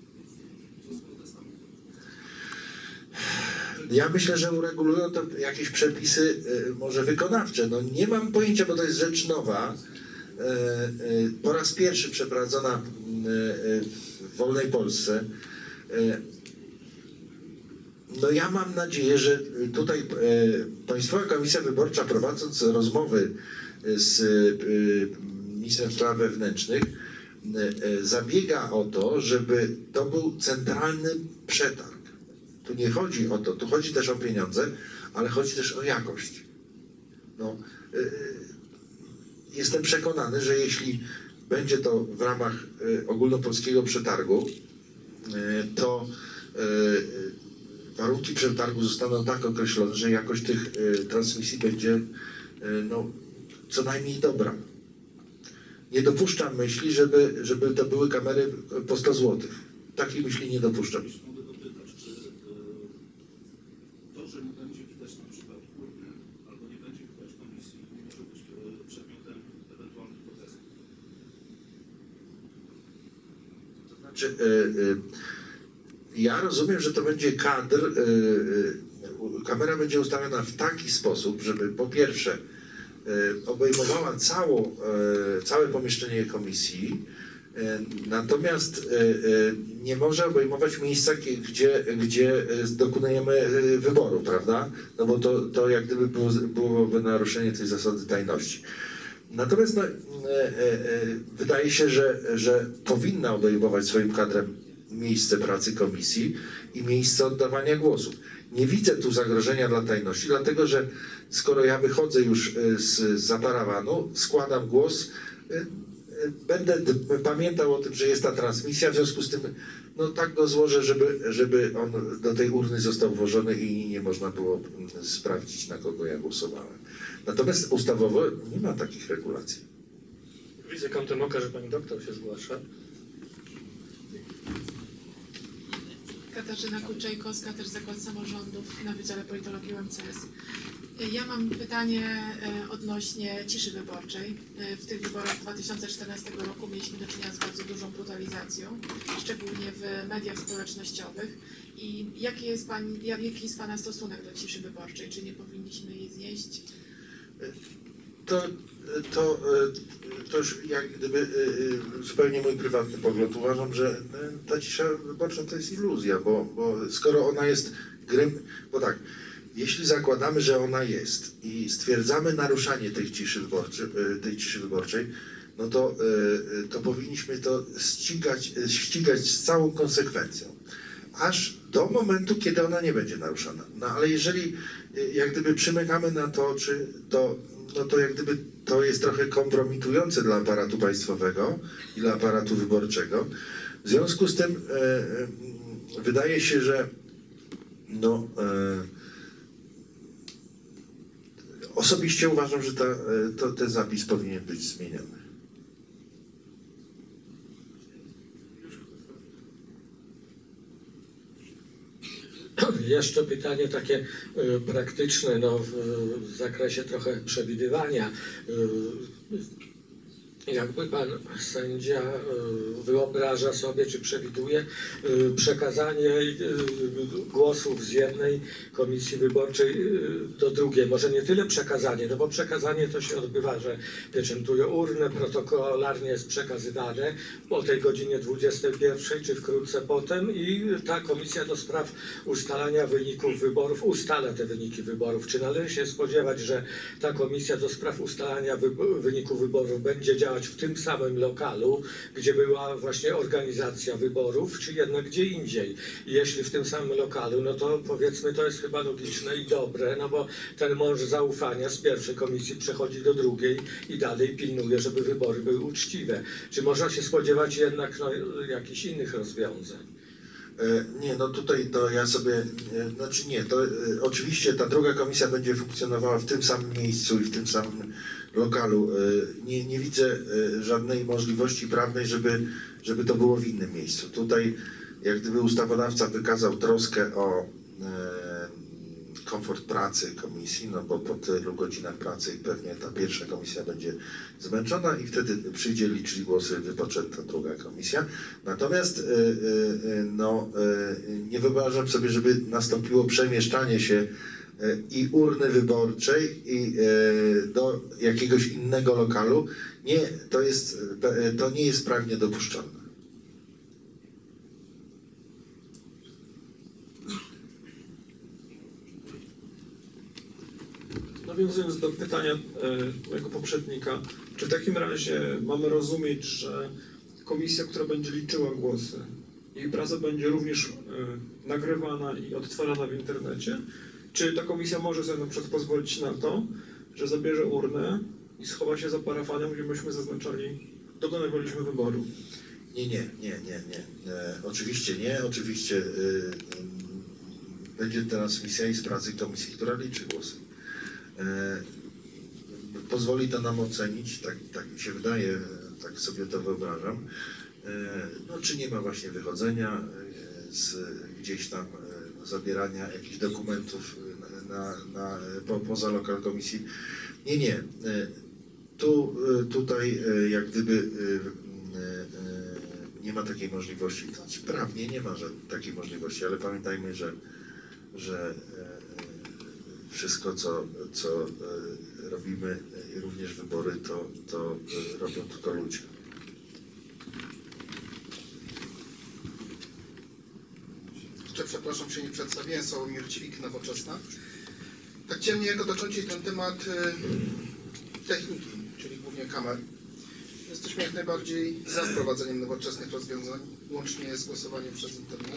Ja myślę, że uregulują to jakieś przepisy może wykonawcze. No nie mam pojęcia, bo to jest rzecz nowa. Po raz pierwszy przeprowadzona w wolnej Polsce. No ja mam nadzieję, że tutaj Państwowa Komisja Wyborcza, prowadząc rozmowy z ministrem spraw wewnętrznych, zabiega o to, żeby to był centralny przetarg. Tu nie chodzi o to, tu chodzi też o pieniądze, ale chodzi też o jakość. No, jestem przekonany, że jeśli będzie to w ramach ogólnopolskiego przetargu, to warunki przetargu zostaną tak określone, że jakość tych transmisji będzie no, co najmniej dobra. Nie dopuszczam myśli, żeby to były kamery po 100 zł. Takiej myśli nie dopuszczam. Mogę dopytać, czy to, że nie będzie widać na przykład urny, albo nie będzie widać komisji, nie może być przedmiotem ewentualnych protestów? To znaczy, ja rozumiem, że to będzie kadr, kamera będzie ustawiona w taki sposób, żeby po pierwsze obejmowała całe pomieszczenie komisji, natomiast nie może obejmować miejsca, gdzie dokonujemy wyboru, prawda? No bo to jak gdyby byłoby naruszenie tej zasady tajności. Natomiast no, wydaje się, że powinna obejmować swoim kadrem miejsce pracy komisji i miejsce oddawania głosów. Nie widzę tu zagrożenia dla tajności, dlatego że skoro ja wychodzę już z parawanu, składam głos, będę pamiętał o tym, że jest ta transmisja, w związku z tym no tak go złożę, żeby on do tej urny został włożony i nie można było sprawdzić, na kogo ja głosowałem. Natomiast ustawowo nie ma takich regulacji. Widzę kątem oka, że pani doktor się zgłasza. Katarzyna Kuczejkowska, też Zakład Samorządów na Wydziale Politologii UMCS. Ja mam pytanie odnośnie ciszy wyborczej. W tych wyborach 2014 roku mieliśmy do czynienia z bardzo dużą brutalizacją, szczególnie w mediach społecznościowych. I jaki jest Pana stosunek do ciszy wyborczej? Czy nie powinniśmy jej znieść? To już jak gdyby zupełnie mój prywatny pogląd. Uważam, że ta cisza wyborcza to jest iluzja, bo skoro ona jest bo tak, jeśli zakładamy, że ona jest i stwierdzamy naruszanie tej ciszy wyborczej, no to powinniśmy to ścigać z całą konsekwencją. Aż do momentu, kiedy ona nie będzie naruszana. No ale jeżeli jak gdyby przymykamy na to, no to jak gdyby to jest trochę kompromitujące dla aparatu państwowego i dla aparatu wyborczego. W związku z tym wydaje się, że no, osobiście uważam, że ten zapis powinien być zmieniony. Jeszcze pytanie takie praktyczne, no, w zakresie trochę przewidywania. Jakby pan sędzia wyobraża sobie, czy przewiduje przekazanie głosów z jednej komisji wyborczej do drugiej. Może nie tyle przekazanie, no bo przekazanie to się odbywa, że pieczętują urnę, protokolarnie jest przekazywane o tej godzinie 21, czy wkrótce potem i ta komisja do spraw ustalania wyników wyborów ustala te wyniki wyborów. Czy należy się spodziewać, że ta komisja do spraw ustalania wyników wyborów będzie działać w tym samym lokalu, gdzie była właśnie organizacja wyborów, czy jednak gdzie indziej? I jeśli w tym samym lokalu, no to powiedzmy, to jest chyba logiczne i dobre, no bo ten mąż zaufania z pierwszej komisji przechodzi do drugiej i dalej pilnuje, żeby wybory były uczciwe. Czy można się spodziewać jednak jakichś innych rozwiązań? Nie, no tutaj to ja sobie, znaczy nie, to oczywiście ta druga komisja będzie funkcjonowała w tym samym miejscu i w tym samym lokalu. Nie widzę żadnej możliwości prawnej, żeby to było w innym miejscu. Tutaj jak gdyby ustawodawca wykazał troskę o komfort pracy komisji, no bo po tylu godzinach pracy pewnie ta pierwsza komisja będzie zmęczona i wtedy przyjdzie liczyć głosy, wypocznie ta druga komisja. Natomiast nie wyobrażam sobie, żeby nastąpiło przemieszczanie się i urny wyborczej i do jakiegoś innego lokalu. Nie, to nie jest prawnie dopuszczalne. Nawiązując do pytania mojego poprzednika, czy w takim razie mamy rozumieć, że komisja, która będzie liczyła głosy, jej praca będzie również nagrywana i odtwarzana w internecie? Czy ta komisja może sobie na przykład pozwolić na to, że zabierze urnę i schowa się za parafanem, gdzie myśmy zaznaczali, dokonywaliśmy wyboru? Nie. Oczywiście nie. Oczywiście będzie transmisja i z pracy komisji, która liczy głosy. Pozwoli to nam ocenić, tak mi się wydaje, tak sobie to wyobrażam, czy nie ma właśnie wychodzenia gdzieś tam, zabierania jakichś dokumentów poza lokal komisji. Nie. Tutaj jak gdyby nie ma takiej możliwości. Znaczy, prawnie nie ma takiej możliwości, ale pamiętajmy, że wszystko, co robimy, również wybory, to robią tylko ludzie. Jeszcze przepraszam, się nie przedstawiłem, Sławomir Ćwik, Nowoczesna. Tak chciałem niejako dokończyć ten temat techniki, czyli głównie kamer. Jesteśmy jak najbardziej za wprowadzeniem nowoczesnych rozwiązań, łącznie z głosowaniem przez internet.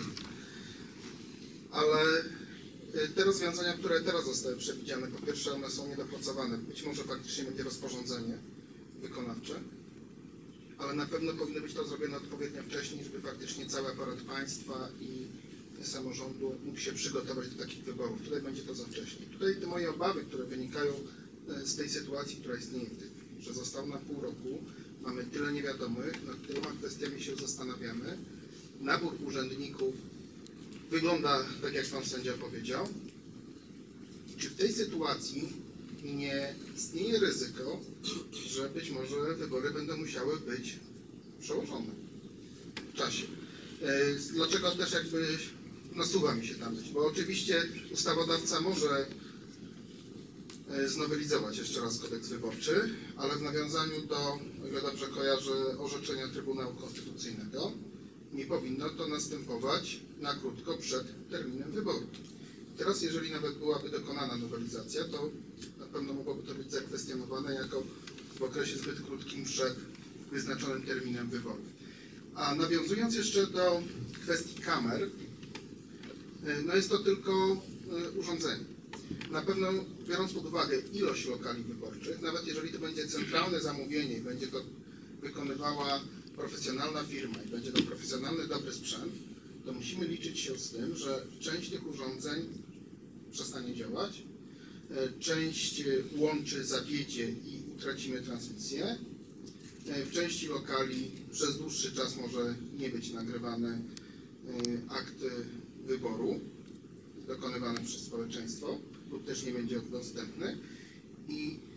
Ale te rozwiązania, które teraz zostały przewidziane, po pierwsze one są niedopracowane. Być może faktycznie będzie rozporządzenie wykonawcze, ale na pewno powinno być to zrobione odpowiednio wcześniej, żeby faktycznie cały aparat państwa i samorządu mógł się przygotować do takich wyborów. Tutaj będzie to za wcześnie. Tutaj te moje obawy, które wynikają z tej sytuacji, która istnieje w tej chwili, że zostało na pół roku, mamy tyle niewiadomych, nad tyloma kwestiami się zastanawiamy. Nabór urzędników wygląda tak, jak pan sędzia powiedział. Czy w tej sytuacji nie istnieje ryzyko, że być może wybory będą musiały być przełożone w czasie? Dlaczego też jakby nasuwa mi się ta myśl? Bo oczywiście ustawodawca może znowelizować jeszcze raz kodeks wyborczy, ale w nawiązaniu do, o ile dobrze kojarzę, orzeczenia Trybunału Konstytucyjnego, nie powinno to następować na krótko przed terminem wyborów. Teraz, jeżeli nawet byłaby dokonana nowelizacja, to na pewno mogłoby to być zakwestionowane jako w okresie zbyt krótkim przed wyznaczonym terminem wyborów. A nawiązując jeszcze do kwestii kamer, no jest to tylko urządzenie. Na pewno biorąc pod uwagę ilość lokali wyborczych, nawet jeżeli to będzie centralne zamówienie i będzie to wykonywała profesjonalna firma i będzie to profesjonalny, dobry sprzęt, to musimy liczyć się z tym, że część tych urządzeń przestanie działać, część łączy zawiedzie i utracimy transmisję. W części lokali przez dłuższy czas może nie być nagrywany akt wyboru dokonywany przez społeczeństwo lub też nie będzie dostępny. I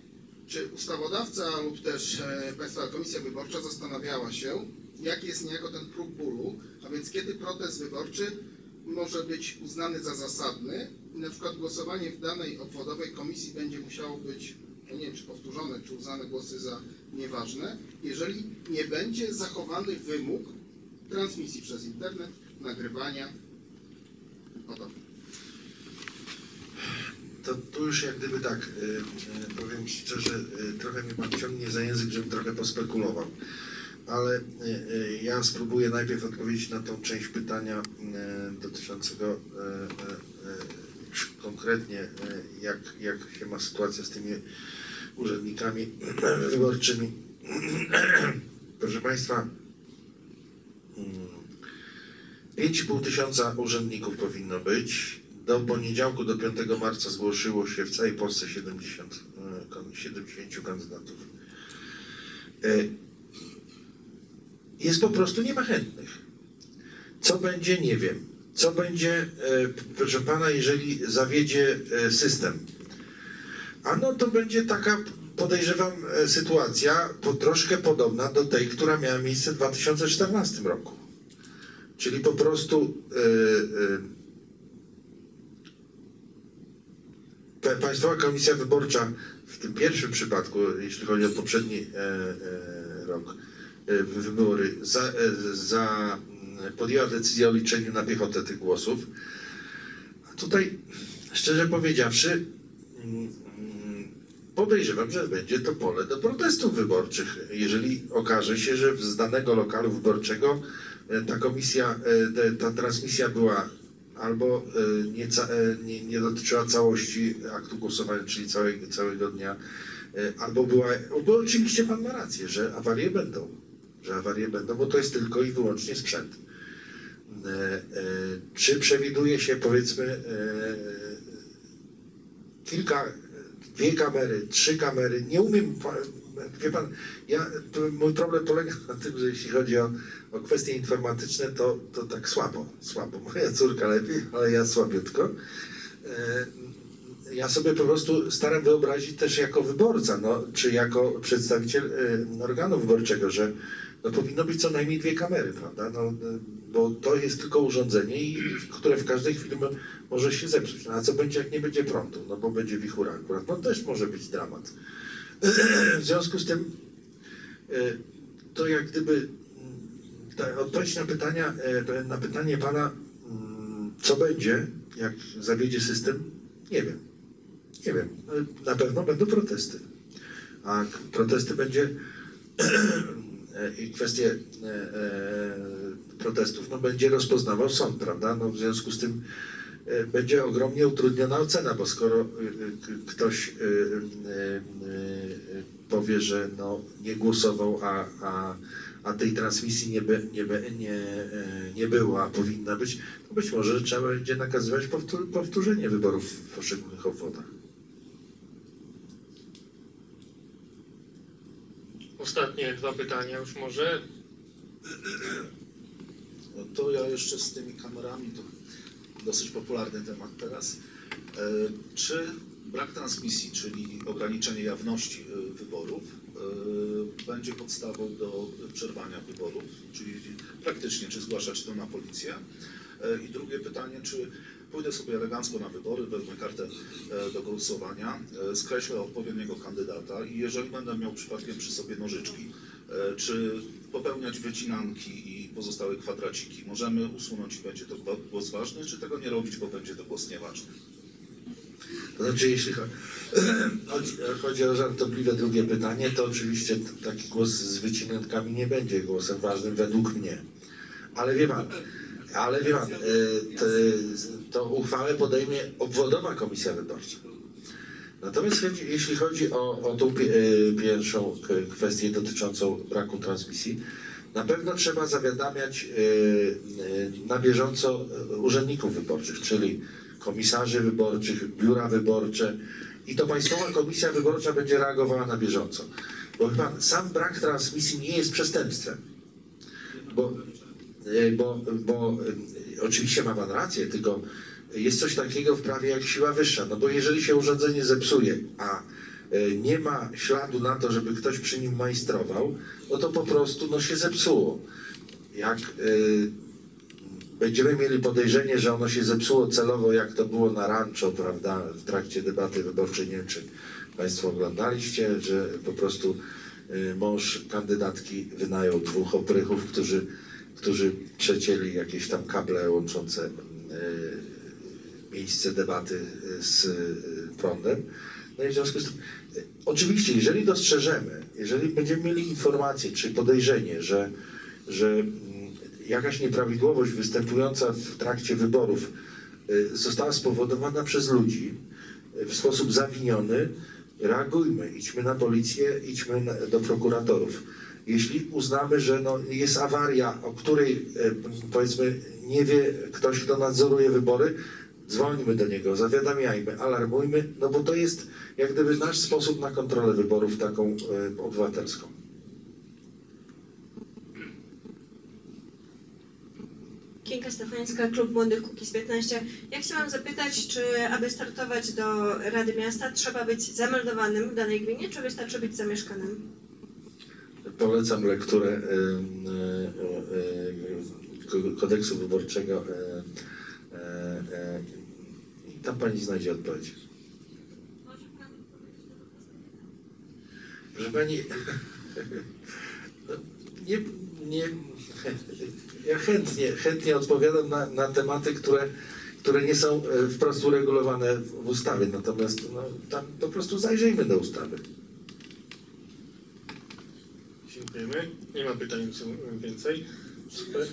Czy ustawodawca lub też Państwowa Komisja Wyborcza zastanawiała się, jaki jest niejako ten próg bólu, a więc kiedy protest wyborczy może być uznany za zasadny i na przykład głosowanie w danej obwodowej komisji będzie musiało być, no nie wiem czy powtórzone, czy uznane głosy za nieważne, jeżeli nie będzie zachowany wymóg transmisji przez internet, nagrywania. Oto. To tu już jak gdyby tak, powiem szczerze, trochę mnie pan ciągnie za język, żebym trochę pospekulował. Ale ja spróbuję najpierw odpowiedzieć na tą część pytania dotyczącego konkretnie, jak się ma sytuacja z tymi urzędnikami wyborczymi. Proszę Państwa, 5,5 tysiąca urzędników powinno być. Do poniedziałku, do 5 marca zgłosiło się w całej Polsce 70 kandydatów. Jest po prostu nie ma chętnych. Co będzie, nie wiem. Co będzie, proszę Pana, jeżeli zawiedzie system? A no to będzie taka, podejrzewam, sytuacja troszkę podobna do tej, która miała miejsce w 2014 roku. Czyli po prostu Państwowa Komisja Wyborcza w tym pierwszym przypadku, jeśli chodzi o poprzedni rok, wybory, podjęła decyzję o liczeniu na piechotę tych głosów. A tutaj, szczerze powiedziawszy, podejrzewam, że będzie to pole do protestów wyborczych, jeżeli okaże się, że z danego lokalu wyborczego ta komisja, ta transmisja była albo nie dotyczyła całości aktu głosowania, czyli całego dnia, albo była, bo oczywiście Pan ma rację, że awarie będą, bo to jest tylko i wyłącznie sprzęt. Czy przewiduje się, powiedzmy, dwie kamery, 3 kamery, nie umiem, wie Pan, mój problem polega na tym, że jeśli chodzi o kwestie informatyczne, to tak słabo. Moja córka lepiej, ale ja słabiutko. Ja sobie po prostu staram wyobrazić też jako wyborca, czy jako przedstawiciel organu wyborczego, że powinno być co najmniej 2 kamery, prawda? Bo to jest tylko urządzenie, które w każdej chwili może się zepsuć. A co będzie, jak nie będzie prądu? Bo będzie wichura akurat. Też może być dramat. W związku z tym to jak gdyby odpowiedź na pytanie Pana, co będzie, jak zawiedzie system, nie wiem. Na pewno będą protesty. A protesty będzie i kwestie protestów będzie rozpoznawał sąd, prawda? W związku z tym będzie ogromnie utrudniona ocena, bo skoro ktoś powie, że nie głosował, a tej transmisji nie było, a powinna być, to być może trzeba będzie nakazywać powtórzenie wyborów w poszczególnych obwodach. Ostatnie 2 pytania już może. No to ja jeszcze z tymi kamerami, to dosyć popularny temat teraz. Czy brak transmisji, czyli ograniczenie jawności wyborów, będzie podstawą do przerwania wyborów, czyli praktycznie, czy zgłaszać to na policję? I drugie pytanie, czy pójdę sobie elegancko na wybory, wezmę kartę do głosowania, skreślę odpowiedniego kandydata i jeżeli będę miał przypadkiem przy sobie nożyczki, czy popełniać wycinanki i pozostałe kwadraciki możemy usunąć i będzie to głos ważny, czy tego nie robić, bo będzie to głos nieważny? To znaczy, jeśli chodzi o żartobliwe drugie pytanie, to oczywiście taki głos z wycinankami nie będzie głosem ważnym według mnie. Ale wie pan, to uchwałę podejmie obwodowa komisja wyborcza. Natomiast jeśli chodzi o tą pierwszą kwestię dotyczącą braku transmisji, na pewno trzeba zawiadamiać na bieżąco urzędników wyborczych, czyli komisarzy wyborczych, biura wyborcze i to Państwowa Komisja Wyborcza będzie reagowała na bieżąco. Bo pan, sam brak transmisji nie jest przestępstwem. Bo oczywiście ma Pan rację, tylko jest coś takiego w prawie jak siła wyższa. Bo jeżeli się urządzenie zepsuje, a nie ma śladu na to, żeby ktoś przy nim majstrował, no to po prostu no, się zepsuło. Jak będziemy mieli podejrzenie, że ono się zepsuło celowo, jak to było na rancho, prawda, w trakcie debaty wyborczej, nie wiem, czy Państwo oglądaliście, że po prostu mąż kandydatki wynajął 2 oprychów, którzy przecięli jakieś tam kable łączące miejsce debaty z prądem. No i w związku z tym, oczywiście, jeżeli dostrzeżemy, jeżeli będziemy mieli informację czy podejrzenie, że jakaś nieprawidłowość występująca w trakcie wyborów została spowodowana przez ludzi w sposób zawiniony, reagujmy, idźmy na policję, idźmy do prokuratorów. Jeśli uznamy, że no jest awaria, o której powiedzmy nie wie ktoś, kto nadzoruje wybory, dzwońmy do niego, zawiadamiajmy, alarmujmy, no bo to jest jak gdyby nasz sposób na kontrolę wyborów taką obywatelską. Kinga Stefańska, Klub Młodych Kukiz15. Ja chciałam zapytać, czy aby startować do Rady Miasta trzeba być zameldowanym w danej gminie, czy wystarczy być zamieszkanym? Polecam lekturę kodeksu wyborczego i tam Pani znajdzie odpowiedź. Proszę Pani, ja chętnie odpowiadam na tematy, które nie są wprost uregulowane w ustawie, natomiast no, tam po prostu zajrzyjmy do ustawy. Dziękujemy. Nie ma pytań więcej. Super.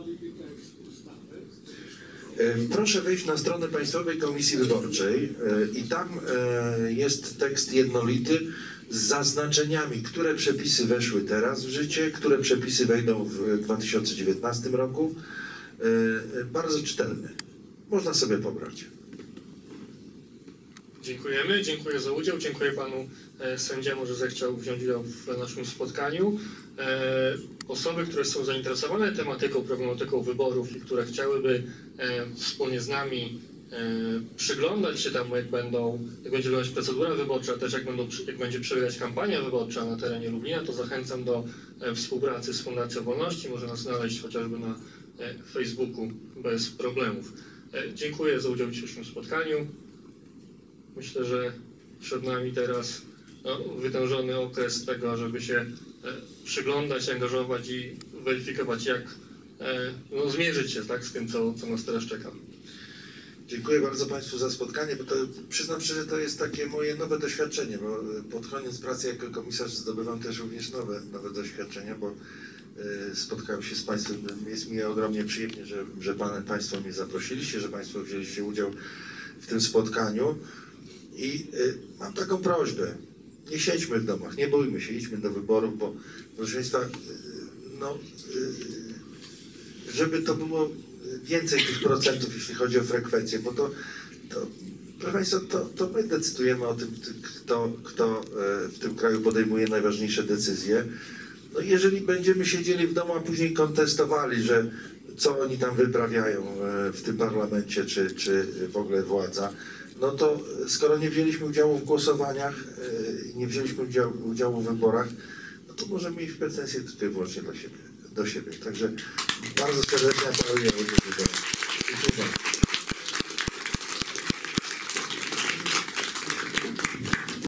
Proszę wejść na stronę Państwowej Komisji Wyborczej i tam jest tekst jednolity z zaznaczeniami, które przepisy weszły teraz w życie, które przepisy wejdą w 2019 roku. Bardzo czytelny. Można sobie pobrać. Dziękujemy. Dziękuję za udział. Dziękuję Panu sędziemu, że zechciał wziąć udział w naszym spotkaniu. Osoby, które są zainteresowane tematyką, problematyką wyborów i które chciałyby wspólnie z nami przyglądać się temu, jak będzie wyglądać procedura wyborcza, też jak będzie przebiegać kampania wyborcza na terenie Lublina, to zachęcam do współpracy z Fundacją Wolności. Można nas znaleźć chociażby na Facebooku bez problemów. Dziękuję za udział w dzisiejszym spotkaniu. Myślę, że przed nami teraz wytężony okres tego, żeby się przyglądać, angażować i weryfikować, jak zmierzyć się tak, z tym, co nas teraz czeka. Dziękuję bardzo Państwu za spotkanie, bo to przyznam szczerze, to jest takie moje nowe doświadczenie, bo pod koniec pracy jako komisarz zdobywam też również nowe doświadczenia, bo spotkałem się z Państwem, jest mi ogromnie przyjemnie, że Państwo mnie zaprosiliście, że Państwo wzięliście udział w tym spotkaniu i mam taką prośbę, nie siedźmy w domach, nie bójmy się, idźmy do wyborów, bo proszę Państwa, no, żeby to było więcej tych procentów, jeśli chodzi o frekwencję, bo to proszę Państwa, to my decydujemy o tym, kto w tym kraju podejmuje najważniejsze decyzje. No jeżeli będziemy siedzieli w domu, a później kontestowali, że co oni tam wyprawiają w tym parlamencie, czy w ogóle władza, no to skoro nie wzięliśmy udziału w głosowaniach, nie wzięliśmy udziału w wyborach, no to możemy iść w pretensje tylko i wyłącznie do siebie. Także bardzo serdecznie apeluję o udział. Dziękuję bardzo.